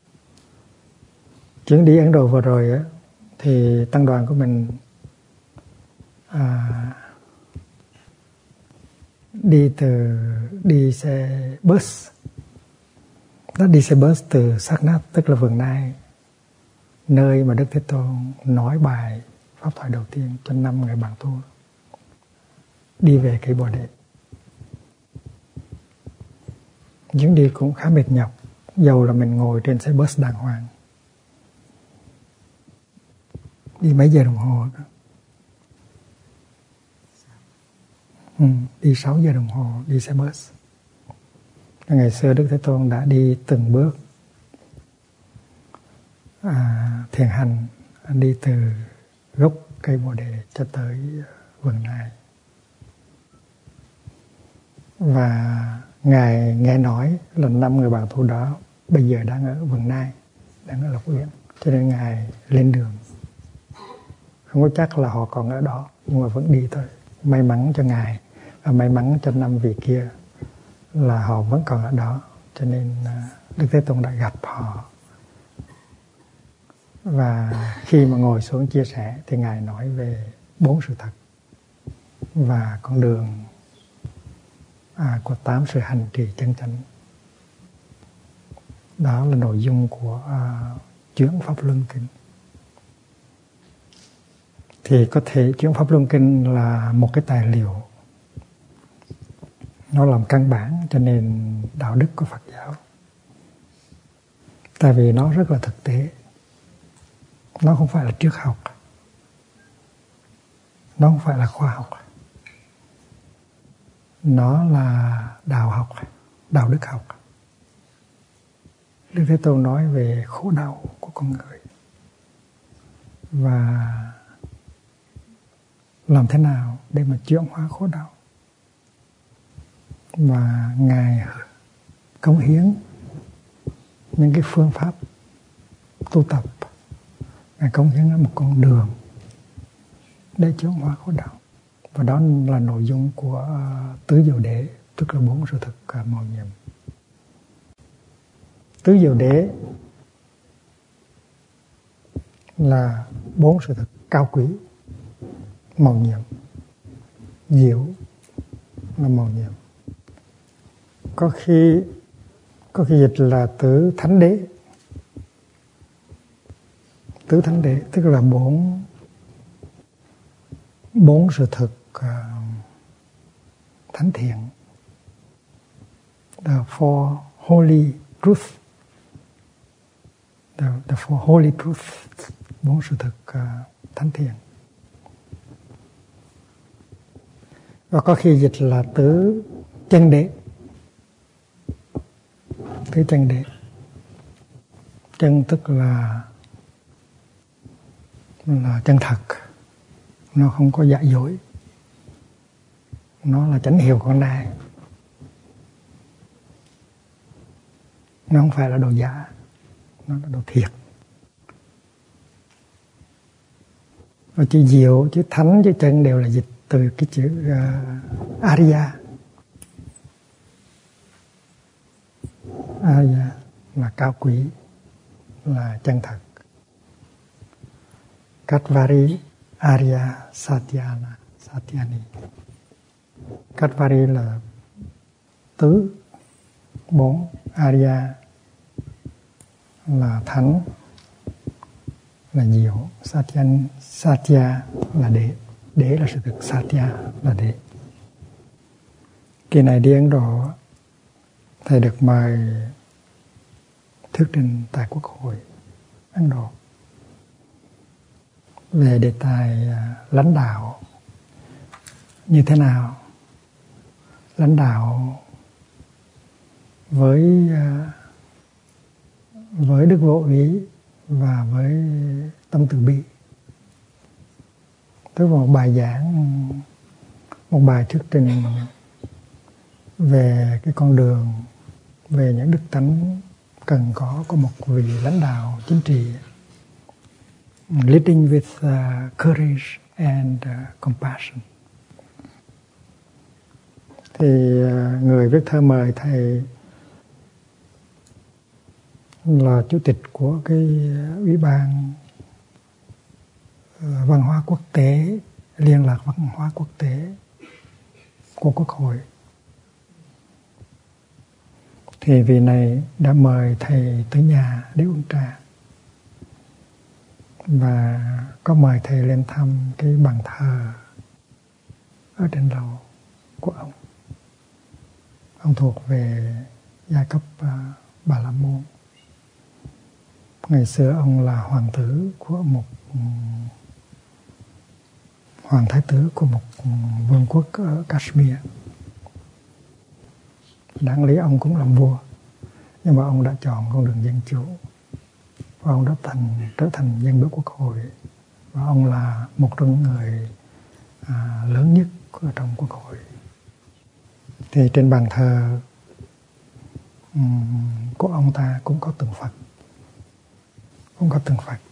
Chuyến đi Ấn Độ vừa rồi á, thì tăng đoàn của mình à, đi từ đi xe bus, đã đi xe bus từ Sarnath, tức là vườn Nai, nơi mà Đức Thế Tôn nói bài pháp thoại đầu tiên cho năm người bạn tu, đi về cây Bồ Đề. Chuyến đi cũng khá mệt nhọc, dầu là mình ngồi trên xe bus đàng hoàng. Đi mấy giờ đồng hồ đó. Ừ, đi sáu giờ đồng hồ, đi xe bus. Ngày xưa Đức Thế Tôn đã đi từng bước à, thiền hành, đi từ gốc cây Bồ Đề cho tới vườn Nai. Và Ngài nghe nói là năm người bạn tu đó bây giờ đang ở vườn Nai, đang ở Lộc Uyển. Cho nên Ngài lên đường. Không có chắc là họ còn ở đó, nhưng mà vẫn đi thôi. May mắn cho Ngài và may mắn cho năm vị kia là họ vẫn còn ở đó. Cho nên Đức Thế Tôn đã gặp họ. Và khi mà ngồi xuống chia sẻ thì Ngài nói về bốn sự thật và con đường à, của tám sự hành trì chân chánh. Đó là nội dung của à, Chuyển Pháp Luân Kinh. Thì có thể Chuyển Pháp Luân Kinh là một cái tài liệu, nó làm căn bản cho nền đạo đức của Phật giáo. Tại vì nó rất là thực tế. Nó không phải là triết học, nó không phải là khoa học, nó là đạo học, đạo đức học. Đức Thế Tôn nói về khổ đau của con người và làm thế nào để mà chuyển hóa khổ đau. Và Ngài cống hiến những cái phương pháp tu tập, Ngài cống hiến một con đường để chuyển hóa khổ đau. Và đó là nội dung của tứ diệu đế, tức là bốn sự thực màu nhiệm. Tứ diệu đế là bốn sự thực cao quý, màu nhiệm. Diệu là màu nhiệm. Có khi có khi dịch là tứ thánh đế. Tứ thánh đế tức là bốn bốn sự thực uh, thánh thiện. The four holy truths. The, the four holy truths. Bốn sự thực uh, thánh thiện. Và có khi dịch là tứ chân đế. Tứ chân đế. Chân tức là là chân thật. Nó không có giả dối. Nó là chánh hiệu con đai. Nó không phải là đồ giả. Nó là đồ thiệt. Và chữ diệu, chữ thánh, chữ chân đều là dịch từ cái chữ uh, Arya. Arya là cao quý, là chân thật. Katvari Arya Satyana Satyani. Katvari là tứ, bốn, Arya là thánh, là diệu, Satyan, Satya là đế, đế là sự thực, Satya là đế. Kỳ này đi Ấn Độ, thầy được mời thuyết trình tại Quốc hội Ấn Độ về đề tài lãnh đạo như thế nào, lãnh đạo với với đức vô úy và với tâm từ bi. Tức là một bài giảng, một bài thuyết trình về cái con đường, về những đức tánh cần có của một vị lãnh đạo chính trị. Leading with uh, courage and uh, compassion. Thì uh, người viết thơ mời thầy là chủ tịch của cái ủy ban uh, văn hóa quốc tế, liên lạc văn hóa quốc tế của Quốc hội. Thì vị này đã mời thầy tới nhà để uống trà. Và có mời thầy lên thăm cái bàn thờ ở trên lầu của ông. Ông thuộc về giai cấp uh, Bà La Môn. Ngày xưa ông là hoàng tử của một um, hoàng thái tử của một um, vương quốc ở Kashmir. Đáng lý ông cũng làm vua, nhưng mà ông đã chọn con đường dân chủ. Và ông đã thành, trở thành dân biểu Quốc hội. Và ông là một trong những người à, lớn nhất ở trong Quốc hội. Thì trên bàn thờ um, của ông ta cũng có tượng Phật. Cũng có tượng Phật.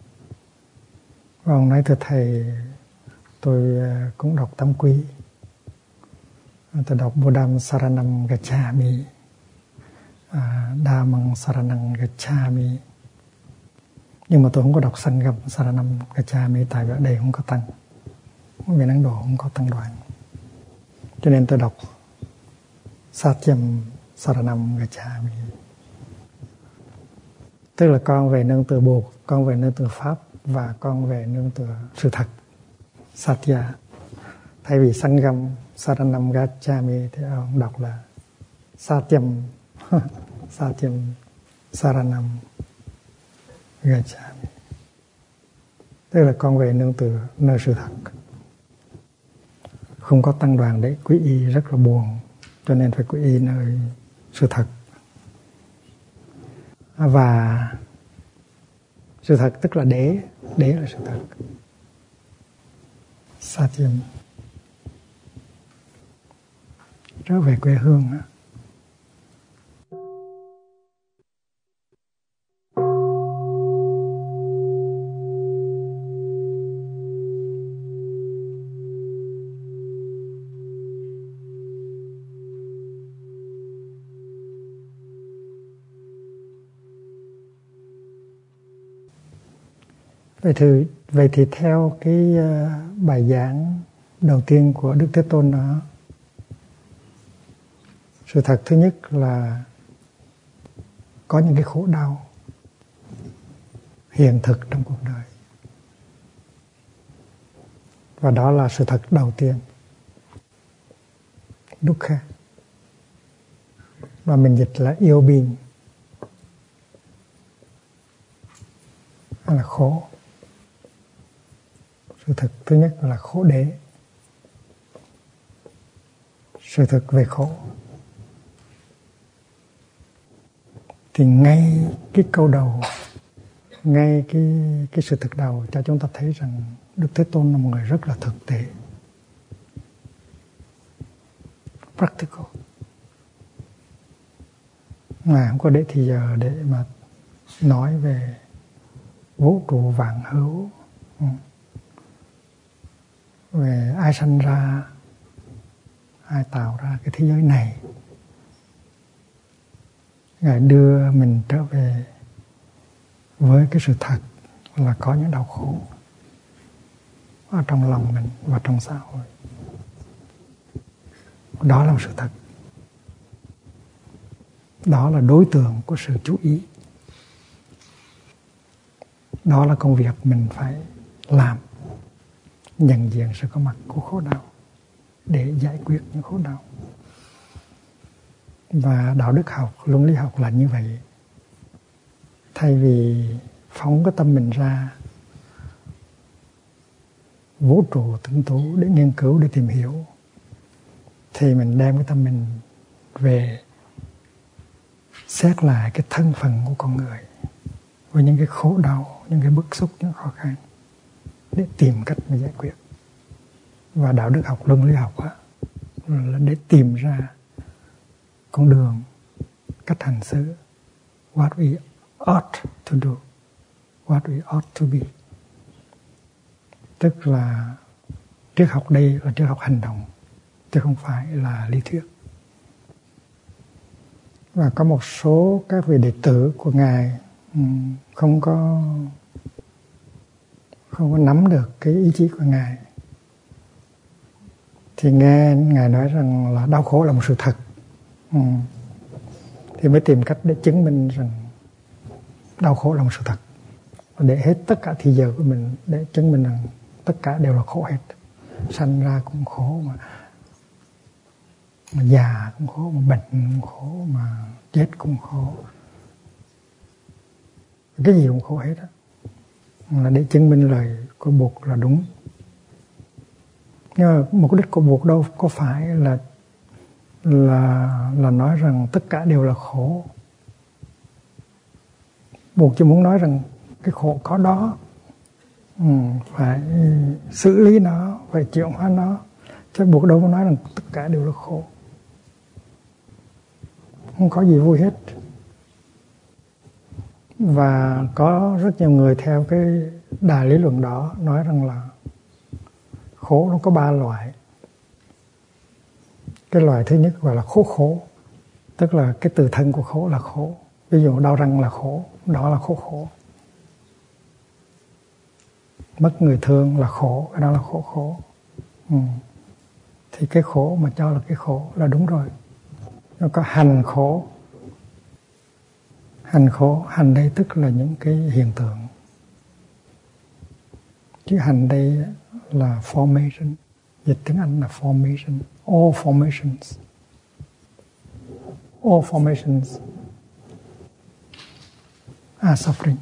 Và ông nói thưa thầy, tôi cũng đọc Tam Quy. Tôi đọc Buddham Saranam Gacchami, à, Dhammam Saranam Gacchami. Nhưng mà tôi không có đọc Sangham Saranam Gacchami, tại vì ở đây không có tăng. Bên Ấn Độ không có tăng đoàn. Cho nên tôi đọc Satyam Saranam Gacchami. Tức là con về nương tựa Bụt, con về nương tựa Pháp và con về nương tựa sự thật, Satya. Thay vì Sangham Saranam Gacchami thì ông đọc là Satyam Satyam Saranam Gacchami. Tức là con về nương tựa nơi sự thật. không có tăng đoàn để quy y rất là buồn, cho nên phải quy y nơi sự thật. Và sự thật tức là đế, đế là sự thật. Satyam. Trở về quê hương á. Vậy thì, vậy thì theo cái uh, bài giảng đầu tiên của Đức Thế Tôn đó, sự thật thứ nhất là có những cái khổ đau hiện thực trong cuộc đời. Và đó là sự thật đầu tiên. Dukkha. Và mình dịch là yêu biên, hay là khổ. Sự thật thứ nhất là khổ đế. Sự thật về khổ. Thì ngay cái câu đầu, ngay cái, cái sự thực đầu cho chúng ta thấy rằng Đức Thế Tôn là một người rất là thực tế. Practical. Ngài không có để thì giờ để mà nói về vũ trụ vạn hữu, về ai sanh ra, ai tạo ra cái thế giới này. Ngài đưa mình trở về với cái sự thật là có những đau khổ ở trong lòng mình và trong xã hội. Đó là một sự thật. Đó là đối tượng của sự chú ý. Đó là công việc mình phải làm, nhận diện sự có mặt của khổ đau để giải quyết những khổ đau. Và đạo đức học, luân lý học là như vậy. Thay vì phóng cái tâm mình ra vũ trụ tinh tú để nghiên cứu, để tìm hiểu, thì mình đem cái tâm mình về xét lại cái thân phận của con người với những cái khổ đau, những cái bức xúc, những khó khăn để tìm cách mà giải quyết. Và đạo đức học, luân lý học á, là để tìm ra con đường, cách hành xử, what we ought to do, what we ought to be. Tức là triết học đây là triết học hành động, chứ không phải là lý thuyết. Và có một số các vị đệ tử của Ngài không có không có nắm được cái ý chí của Ngài, thì nghe Ngài nói rằng là đau khổ là một sự thật, ừ. thì mới tìm cách để chứng minh rằng đau khổ là một sự thật, để hết tất cả thì giờ của mình để chứng minh rằng tất cả đều là khổ hết. Sanh ra cũng khổ, mà mà già cũng khổ, mà bệnh cũng khổ, mà chết cũng khổ, cái gì cũng khổ hết á. Là để chứng minh lời của Bụt là đúng. Nhưng mà mục đích của Bụt đâu có phải là là là nói rằng tất cả đều là khổ. Bụt chỉ muốn nói rằng cái khổ có đó, ừ, phải xử lý nó, phải chuyển hóa nó. Chứ Bụt đâu có nói rằng tất cả đều là khổ. Không có gì vui hết. Và có rất nhiều người theo cái đà lý luận đó nói rằng là khổ nó có ba loại. Cái loại thứ nhất gọi là khổ khổ, tức là cái từ thân của khổ là khổ. Ví dụ đau răng là khổ, đó là khổ khổ. Mất người thương là khổ, cái đó là khổ khổ. Ừ. Thì cái khổ mà cho là cái khổ là đúng rồi. Nó có hành khổ. Hành khổ, hành đây tức là những cái hiện tượng. Chứ hành đây là formation. Dịch tiếng Anh là formation. All formations. All formations are suffering.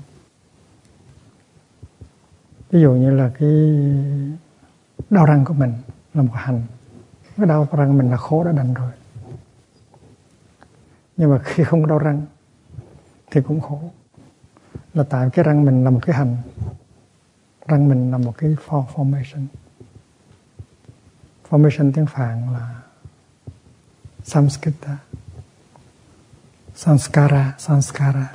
Ví dụ như là cái đau răng của mình là một hành. Cái đau răng mình là khổ đã đành rồi. Nhưng mà khi không có đau răng thì cũng khổ. Là tại cái răng mình là một cái hành. Răng mình là một cái formation. Formation tiếng Phạn là Samskita, Sanskara, Sanskara.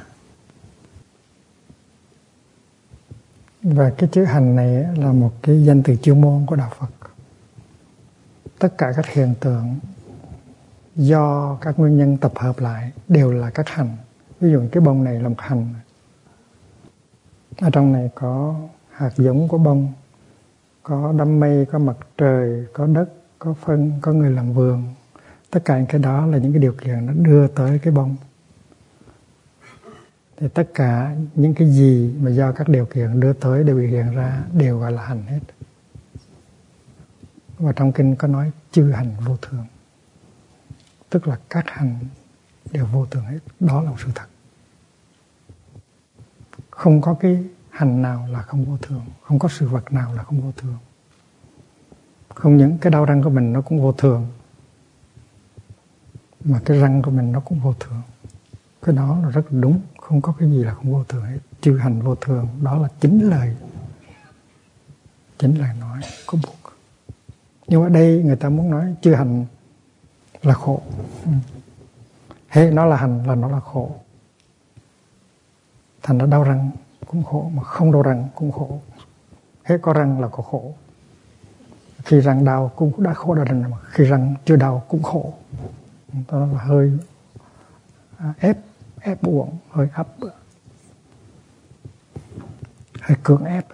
Và cái chữ hành này là một cái danh từ chuyên môn của Đạo Phật. Tất cả các hiện tượng do các nguyên nhân tập hợp lại đều là các hành. Ví dụ cái bông này là một hành. Ở trong này có hạt giống của bông, có đám mây, có mặt trời, có đất, có phân, có người làm vườn. Tất cả những cái đó là những cái điều kiện nó đưa tới cái bông. Thì tất cả những cái gì mà do các điều kiện đưa tới đều bị hiện ra đều gọi là hành hết. Và trong kinh có nói chư hành vô thường. Tức là các hành đều vô thường hết. Đó là một sự thật. Không có cái hành nào là không vô thường. Không có sự vật nào là không vô thường. Không những cái đau răng của mình nó cũng vô thường, mà cái răng của mình nó cũng vô thường. Cái đó là rất là đúng. Không có cái gì là không vô thường hết. Chư hành vô thường. Đó là chính lời Chính lời nói của Bụt. Nhưng ở đây người ta muốn nói chư hành là khổ. ừ. Hết nó là hành là nó là khổ. Thành ra đau răng cũng khổ, mà không đau răng cũng khổ. Hết có răng là có khổ. Khi răng đau cũng đã khổ rồi, mà khi răng chưa đau cũng khổ. Đó là hơi ép ép buộc, hơi ấp, hơi cưỡng ép.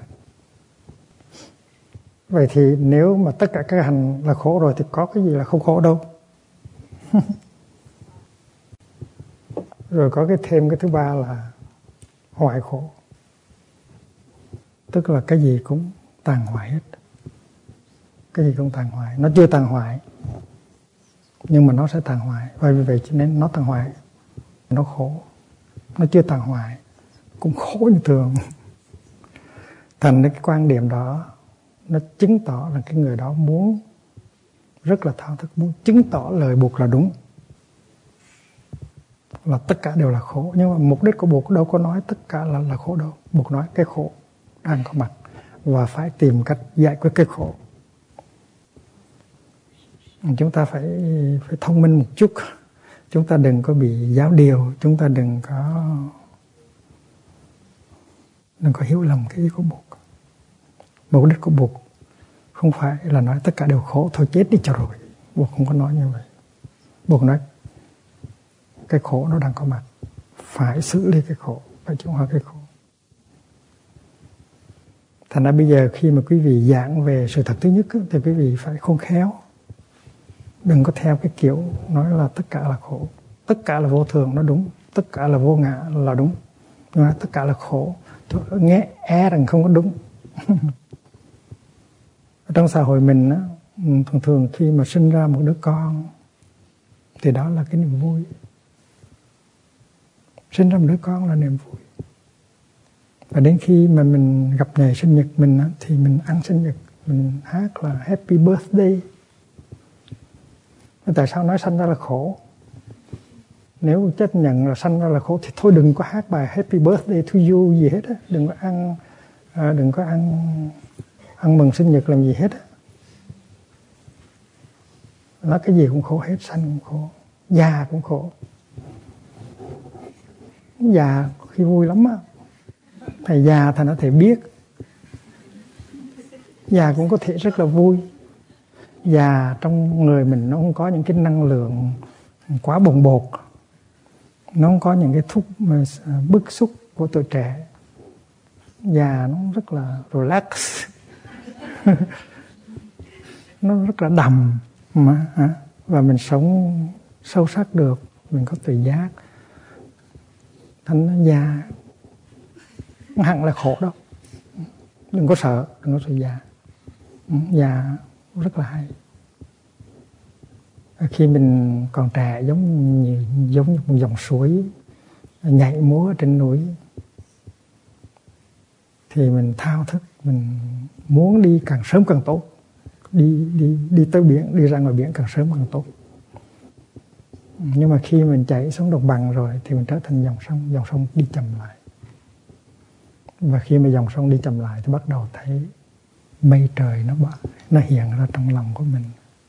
Vậy thì nếu mà tất cả các hành là khổ rồi thì có cái gì là không khổ đâu. Rồi có cái thêm cái thứ ba là hoại khổ. Tức là cái gì cũng tàn hoại hết. Cái gì cũng tàn hoại. Nó chưa tàn hoại, nhưng mà nó sẽ tàn hoại. Và vì vậy cho nên nó tàn hoại, nó khổ. Nó chưa tàn hoại cũng khổ như thường. Thành cái quan điểm đó nó chứng tỏ là cái người đó muốn rất là thao thức, muốn chứng tỏ lời Bụt là đúng, là tất cả đều là khổ. Nhưng mà mục đích của Bụt đâu có nói tất cả là, là khổ đâu. Bụt nói cái khổ đang có mặt và phải tìm cách giải quyết cái khổ. Chúng ta phải phải thông minh một chút. Chúng ta đừng có bị giáo điều. Chúng ta đừng có Đừng có hiểu lầm cái ý của Bụt. Mục đích của Bụt không phải là nói tất cả đều khổ, thôi chết đi cho rồi. Bụt không có nói như vậy. Bụt nói cái khổ nó đang có mặt, phải xử lý cái khổ, phải chuyển hóa cái khổ. Thành ra bây giờ khi mà quý vị giảng về sự thật thứ nhất thì quý vị phải khôn khéo. Đừng có theo cái kiểu nói là tất cả là khổ, tất cả là vô thường, nó đúng, tất cả là vô ngã là đúng, nhưng mà tất cả là khổ, nghe e rằng không có đúng. Trong xã hội mình á, thường thường khi mà sinh ra một đứa con thì đó là cái niềm vui. Sinh ra một đứa con là niềm vui. Và đến khi mà mình gặp ngày sinh nhật mình á, thì mình ăn sinh nhật, mình hát là Happy Birthday. Tại sao nói sanh ra là khổ? Nếu chấp nhận là sanh ra là khổ thì thôi đừng có hát bài Happy Birthday to you gì hết á. Đừng có ăn à, đừng có ăn ăn mừng sinh nhật làm gì hết á. Nói cái gì cũng khổ hết, sanh cũng khổ, già cũng khổ. Già khi vui lắm á. Thầy già thầy nó thể biết. Già cũng có thể rất là vui. Già trong người mình nó không có những cái năng lượng quá bồng bột, nó không có những cái thúc mà bức xúc của tuổi trẻ. Già nó rất là relax. Nó rất là đầm mà, và mình sống sâu sắc được, mình có tự giác. Thành nó già không hẳn là khổ đâu. Đừng có sợ, đừng có sợ già. Già rất là hay. Khi mình còn trẻ giống như, giống như một dòng suối nhảy múa trên núi, thì mình thao thức, mình muốn đi càng sớm càng tốt. đi đi đi tới biển, đi ra ngoài biển càng sớm càng tốt. Nhưng mà khi mình chảy xuống đồng bằng rồi thì mình trở thành dòng sông, dòng sông đi chậm lại. Và khi mà dòng sông đi chậm lại thì bắt đầu thấy mây trời nó nó hiện ra trong lòng của mình.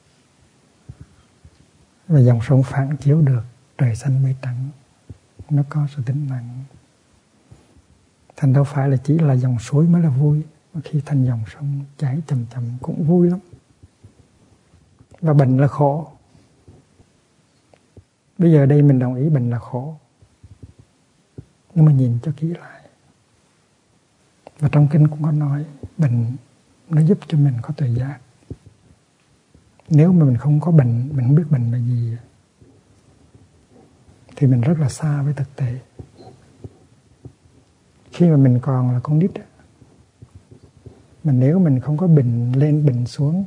Và dòng sông phản chiếu được trời xanh mây trắng, nó có sự tĩnh lặng. Thành đâu phải là chỉ là dòng suối mới là vui, mà khi thành dòng sông chảy chậm chậm cũng vui lắm. Và bệnh là khổ. Bây giờ đây mình đồng ý bệnh là khổ, nhưng mà nhìn cho kỹ lại. Và trong kinh cũng có nói bệnh nó giúp cho mình có tuệ giác. Nếu mà mình không có bệnh, mình không biết bệnh là gì, thì mình rất là xa với thực tế. Khi mà mình còn là con nít, mà nếu mình không có bệnh lên bệnh xuống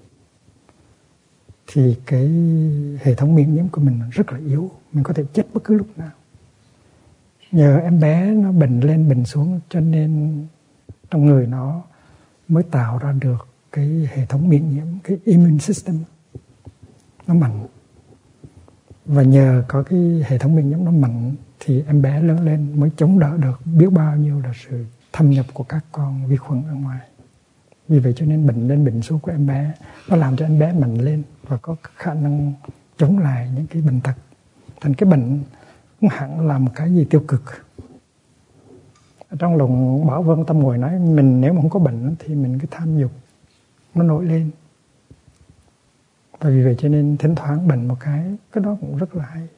thì cái hệ thống miễn nhiễm của mình rất là yếu, mình có thể chết bất cứ lúc nào. Nhờ em bé nó bệnh lên bệnh xuống cho nên trong người nó mới tạo ra được cái hệ thống miễn nhiễm, cái immune system nó mạnh. Và nhờ có cái hệ thống miễn nhiễm nó mạnh thì em bé lớn lên mới chống đỡ được biết bao nhiêu là sự thâm nhập của các con vi khuẩn ở ngoài. Vì vậy cho nên bệnh lên bệnh xuống của em bé nó làm cho em bé mạnh lên và có khả năng chống lại những cái bệnh tật. Thành cái bệnh cũng hẳn là một cái gì tiêu cực. Trong lòng Bảo Vân Tâm ngồi nói mình nếu mà không có bệnh thì mình cứ tham dục nó nổi lên. Và vì vậy cho nên thỉnh thoảng bệnh một cái, cái đó cũng rất là hay.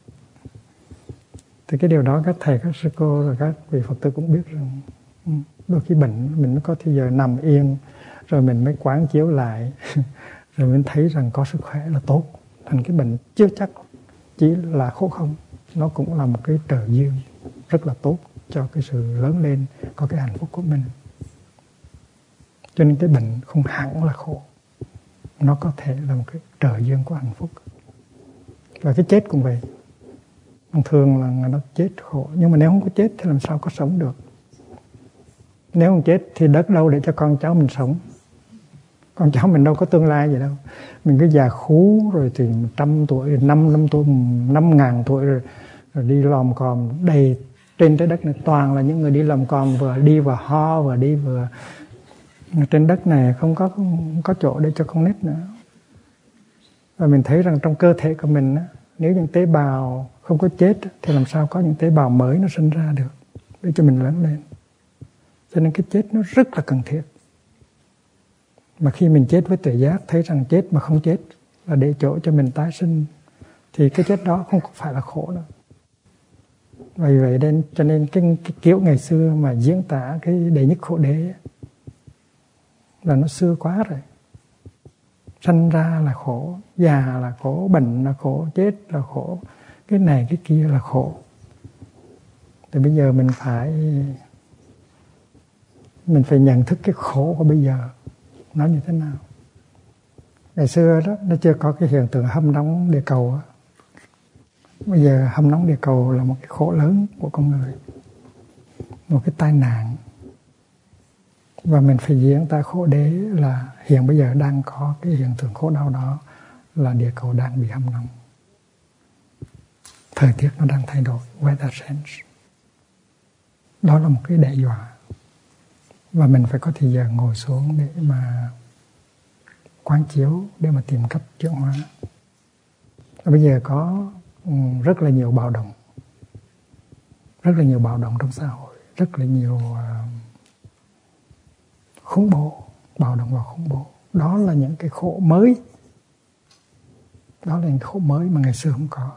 Thì cái điều đó các thầy, các sư cô và các vị Phật tử cũng biết rằng đôi khi bệnh mình mới có thời giờ nằm yên rồi mình mới quán chiếu lại rồi mình thấy rằng có sức khỏe là tốt. Thành cái bệnh chưa chắc chỉ là khổ không, nó cũng là một cái trợ duyên rất là tốt cho cái sự lớn lên, có cái hạnh phúc của mình. Cho nên cái bệnh không hẳn là khổ, nó có thể là một cái trợ duyên của hạnh phúc. Và cái chết cũng vậy. Thường là nó chết khổ, nhưng mà nếu không có chết thì làm sao có sống được. Nếu không chết thì đất đâu để cho con cháu mình sống. Con cháu mình đâu có tương lai gì đâu. Mình cứ già khú rồi thì trăm tuổi, năm năm tuổi, năm ngàn tuổi rồi, rồi đi lòm còm đầy trên trái đất này, toàn là những người đi lòm còm, vừa đi vừa ho vừa đi vừa. Trên đất này không có không có chỗ để cho con nít nữa. Và mình thấy rằng trong cơ thể của mình á, nếu những tế bào không có chết thì làm sao có những tế bào mới nó sinh ra được để cho mình lớn lên. Cho nên cái chết nó rất là cần thiết. Mà khi mình chết với tuệ giác, thấy rằng chết mà không chết là để chỗ cho mình tái sinh, thì cái chết đó không phải là khổ nữa. Vì vậy nên cho nên cái, cái kiểu ngày xưa mà diễn tả cái đệ nhất khổ đế là nó xưa quá rồi. Sanh ra là khổ, già là khổ, bệnh là khổ, chết là khổ, cái này cái kia là khổ. Thì bây giờ mình phải mình phải nhận thức cái khổ của bây giờ nó như thế nào. Ngày xưa đó nó chưa có cái hiện tượng hâm nóng địa cầu. Bây giờ hâm nóng địa cầu là một cái khổ lớn của con người, một cái tai nạn. Và mình phải diễn tả khổ đế là hiện bây giờ đang có cái hiện tượng khổ đau đó, là địa cầu đang bị hâm nóng. Thời tiết nó đang thay đổi, weather change. Đó là một cái đe dọa. Và mình phải có thời giờ ngồi xuống để mà quán chiếu, để mà tìm cách chuyển hóa. Và bây giờ có rất là nhiều bạo động. Rất là nhiều bạo động trong xã hội. Rất là nhiều uh, khủng bố, bạo động và khủng bố. Đó là những cái khổ mới. Đó là những khổ mới mà ngày xưa không có.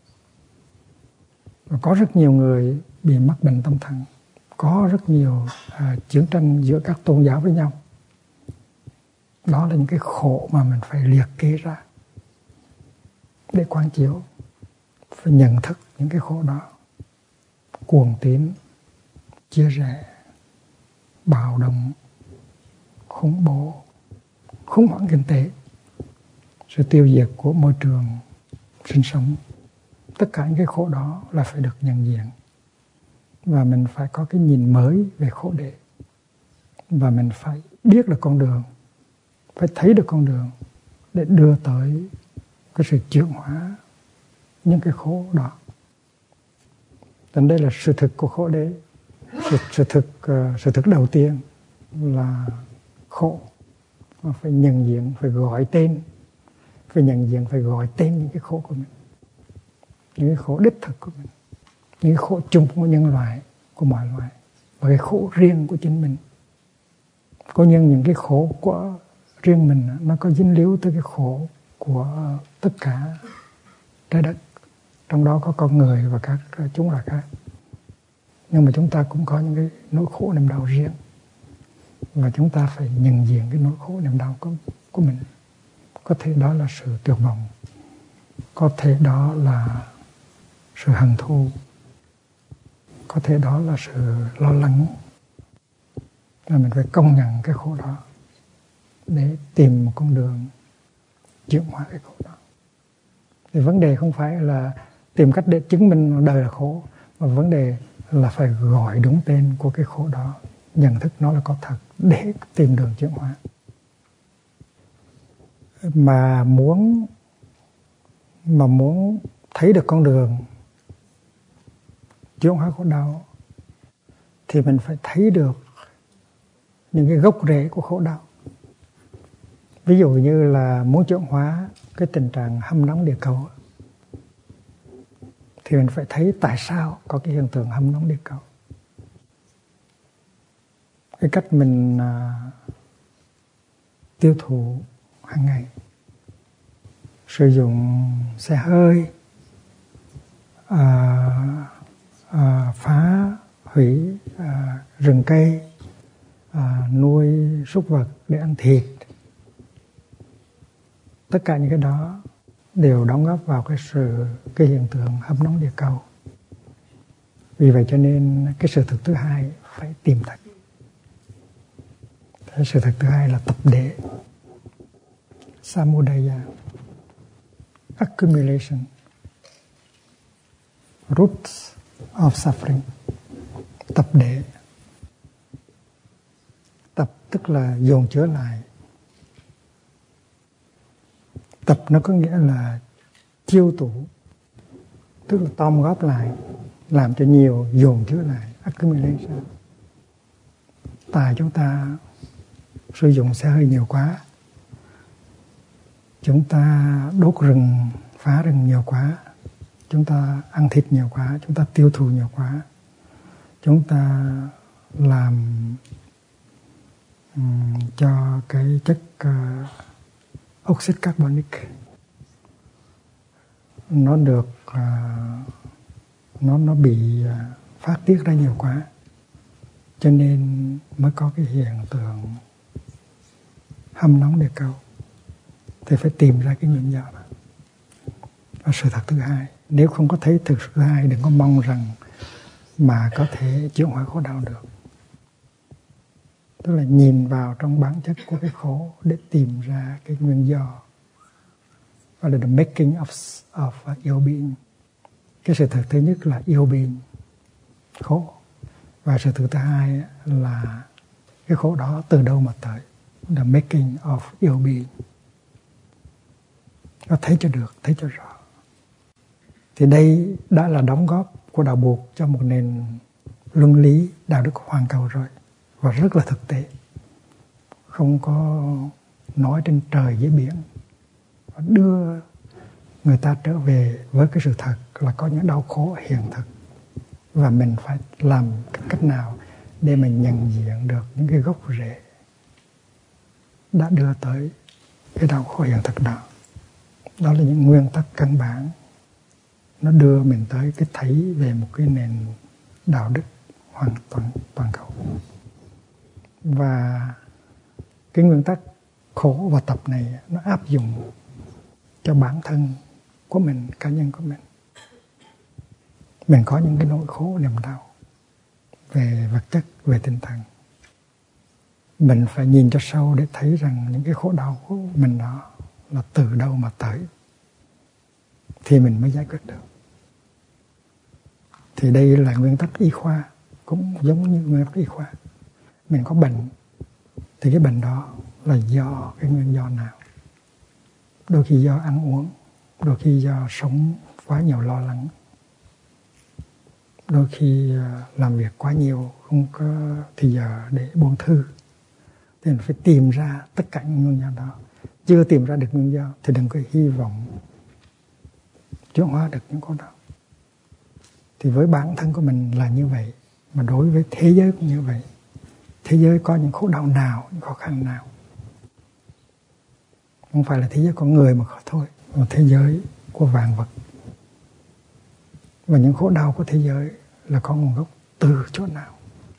Và có rất nhiều người bị mắc bệnh tâm thần. Có rất nhiều uh, chiến tranh giữa các tôn giáo với nhau. Đó là những cái khổ mà mình phải liệt kê ra để quán chiếu. Phải nhận thức những cái khổ đó. Cuồng tín, chia rẽ, bạo động, khủng bố, khủng hoảng kinh tế, sự tiêu diệt của môi trường sinh sống. Tất cả những cái khổ đó là phải được nhận diện. Và mình phải có cái nhìn mới về khổ đế. Và mình phải biết là con đường, phải thấy được con đường để đưa tới cái sự chuyển hóa những cái khổ đó. Nên đây là sự thực của khổ đế. Sự, sự thực uh, sự thực đầu tiên là khổ. Mà phải nhận diện, phải gọi tên, phải nhận diện, phải gọi tên những cái khổ của mình, những cái khổ đích thực của mình, những cái khổ chung của nhân loại, của mọi loài, và cái khổ riêng của chính mình. Có những những cái khổ của riêng mình nó có dính líu tới cái khổ của tất cả trái đất, trong đó có con người và các chúng là khác. Nhưng mà chúng ta cũng có những cái nỗi khổ niềm đau riêng, và chúng ta phải nhận diện cái nỗi khổ niềm đau của, của mình. Có thể đó là sự tuyệt vọng, có thể đó là sự hận thù, có thể đó là sự lo lắng. Và mình phải công nhận cái khổ đó để tìm một con đường chuyển hóa cái khổ đó. Thì vấn đề không phải là tìm cách để chứng minh đời là khổ, mà vấn đề là phải gọi đúng tên của cái khổ đó, nhận thức nó là có thật để tìm đường chuyển hóa. Mà muốn mà muốn thấy được con đường chuyển hóa khổ đau thì mình phải thấy được những cái gốc rễ của khổ đau. Ví dụ như là muốn chuyển hóa cái tình trạng hâm nóng địa cầu thì mình phải thấy tại sao có cái hiện tượng hâm nóng địa cầu. Cái cách mình à, tiêu thụ hàng ngày, sử dụng xe hơi, à, à, phá hủy à, rừng cây, à, nuôi súc vật để ăn thịt, tất cả những cái đó đều đóng góp vào cái sự cái hiện tượng hâm nóng địa cầu. Vì vậy cho nên cái sự thực thứ hai phải tìm thật. Cái sự thực thứ hai là tập đế, samudaya, accumulation, roots of suffering. Tập đế, tập tức là dồn chứa lại. Tập nó có nghĩa là chiêu tụ, tức là gom góp lại, làm cho nhiều, dồn chứa lại, accumulation. Tại chúng ta sử dụng xe hơi nhiều quá, chúng ta đốt rừng, phá rừng nhiều quá, chúng ta ăn thịt nhiều quá, chúng ta tiêu thụ nhiều quá, chúng ta làm um, cho cái chất uh, oxit carbonic nó được uh, nó nó bị uh, phát tiết ra nhiều quá, cho nên mới có cái hiện tượng hâm nóng địa cầu. Thì phải tìm ra cái nguyên do đó. Và sự thật thứ hai, nếu không có thấy thực sự thứ hai, đừng có mong rằng mà có thể chuyển hóa khổ đau được. Tức là nhìn vào trong bản chất của cái khổ để tìm ra cái nguyên do. Và là the making of, of ill being. Cái sự thật thứ nhất là ill being, khổ. Và sự thật thứ hai là cái khổ đó từ đâu mà tới. The making of ill being. Nó thấy cho được, thấy cho rõ. Thì đây đã là đóng góp của đạo buộc cho một nền luân lý đạo đức hoàn cầu rồi. Và rất là thực tế. Không có nói trên trời dưới biển. Và đưa người ta trở về với cái sự thật là có những đau khổ hiện thực. Và mình phải làm cách nào để mình nhận diện được những cái gốc rễ đã đưa tới cái đau khổ hiện thực đó. Đó là những nguyên tắc căn bản. Nó đưa mình tới cái thấy về một cái nền đạo đức hoàn toàn toàn cầu. Và cái nguyên tắc khổ và tập này nó áp dụng cho bản thân của mình, cá nhân của mình. Mình có những cái nỗi khổ niềm đau về vật chất, về tinh thần. Mình phải nhìn cho sâu để thấy rằng những cái khổ đau của mình đó là từ đâu mà tới, thì mình mới giải quyết được. Thì đây là nguyên tắc y khoa, cũng giống như nguyên tắc y khoa. Mình có bệnh thì cái bệnh đó là do cái nguyên do nào. Đôi khi do ăn uống, đôi khi do sống quá nhiều lo lắng, đôi khi làm việc quá nhiều, không có thì giờ để buông thư. Thì mình phải tìm ra tất cả những nguyên do đó. Chưa tìm ra được nguyên do thì đừng có hy vọng chuyển hóa được những khổ đau. Thì với bản thân của mình là như vậy, mà đối với thế giới cũng như vậy. Thế giới có những khổ đau nào, những khó khăn nào. Không phải là thế giới con người mà thôi, mà thế giới của vạn vật. Và những khổ đau của thế giới là có nguồn gốc từ chỗ nào.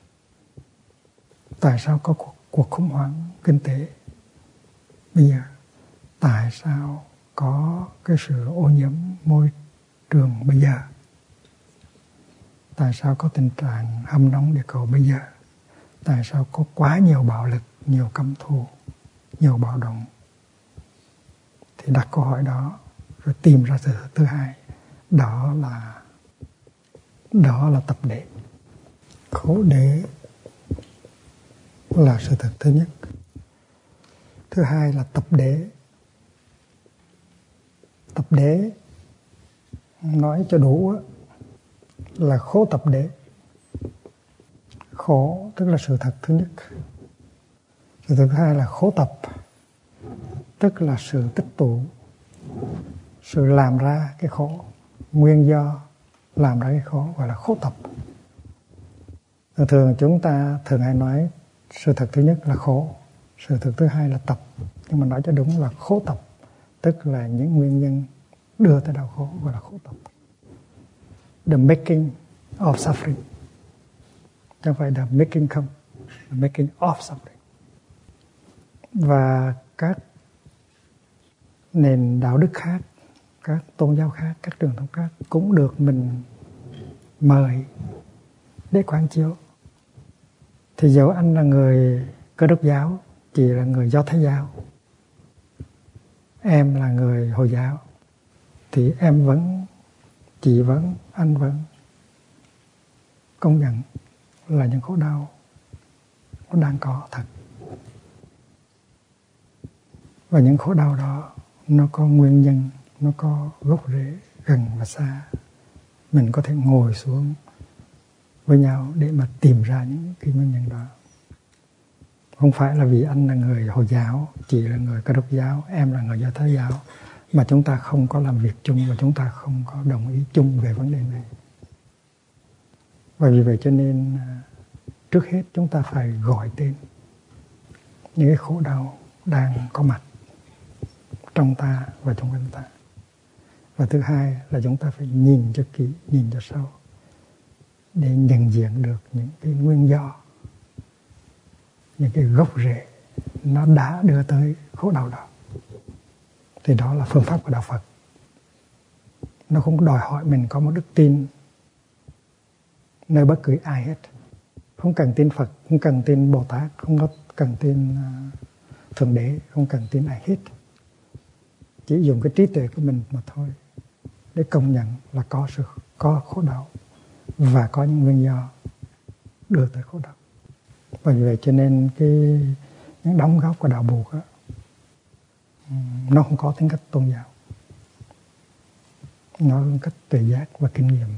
Tại sao có cuộc, cuộc khủng hoảng kinh tế bây giờ? Tại sao có cái sự ô nhiễm môi trường bây giờ? Tại sao có tình trạng hâm nóng địa cầu bây giờ? Tại sao có quá nhiều bạo lực, nhiều căm thù, nhiều bạo động? Thì đặt câu hỏi đó rồi tìm ra sự thật thứ hai, đó là đó là tập đế. Khổ đế là sự thật thứ nhất. Thứ hai là tập đế. Tập đế nói cho đủ là khổ tập đế. Khổ tức là sự thật thứ nhất. Sự thật thứ hai là khổ tập, tức là sự tích tụ, sự làm ra cái khổ, nguyên do làm ra cái khổ gọi là khổ tập. Thường thường chúng ta thường hay nói sự thật thứ nhất là khổ, sự thật thứ hai là tập. Nhưng mà nói cho đúng là khổ tập, tức là những nguyên nhân đưa tới đau khổ gọi là khổ tập. The making of suffering. Chẳng phải the making come, the making of suffering. Và các nền đạo đức khác, các tôn giáo khác, các truyền thống khác cũng được mình mời để quán chiếu. Thì dẫu anh là người Cơ Đốc giáo, chị là người Do Thái giáo, em là người Hồi giáo, thì em vẫn, chị vẫn, anh vẫn công nhận là những khổ đau nó đang có thật. Và những khổ đau đó nó có nguyên nhân, nó có gốc rễ gần và xa. Mình có thể ngồi xuống với nhau để mà tìm ra những cái nguyên nhân đó. Không phải là vì anh là người Hồi giáo, chị là người Cơ Đốc giáo, em là người Do Thái giáo mà chúng ta không có làm việc chung và chúng ta không có đồng ý chung về vấn đề này. Và vì vậy cho nên trước hết chúng ta phải gọi tên những cái khổ đau đang có mặt trong ta và trong quanh ta. Và thứ hai là chúng ta phải nhìn cho kỹ, nhìn cho sâu để nhận diện được những cái nguyên do, những cái gốc rễ nó đã đưa tới khổ đau đó. Thì đó là phương pháp của Đạo Phật. Nó không đòi hỏi mình có một đức tin nơi bất cứ ai hết. Không cần tin Phật, không cần tin Bồ Tát, không cần tin Thượng Đế, không cần tin ai hết. Chỉ dùng cái trí tuệ của mình mà thôi để công nhận là có sự có khổ đau và có những nguyên do đưa tới khổ đau. Và vì vậy cho nên cái những đóng góp của đạo Buộc đó, nó không có tính cách tôn giáo, nó là cách tuệ giác và kinh nghiệm.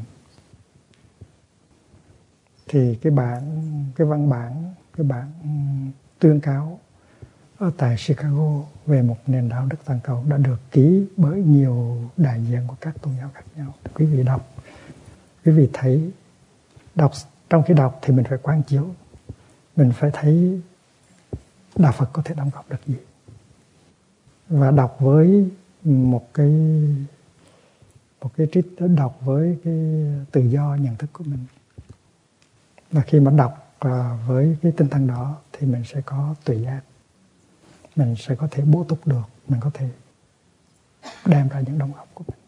Thì cái bản cái văn bản cái bản tuyên cáo ở tại Chicago về một nền đạo đức toàn cầu đã được ký bởi nhiều đại diện của các tôn giáo khác nhau. Quý vị đọc, quý vị thấy đọc trong khi đọc thì mình phải quán chiếu, mình phải thấy đạo Phật có thể đóng góp được gì, và đọc với một cái một cái trí đọc với cái tự do nhận thức của mình. Và khi mà đọc uh, với cái tinh thần đó thì mình sẽ có tuệ giác, mình sẽ có thể bố túc được, mình có thể đem ra những đóng góp của mình.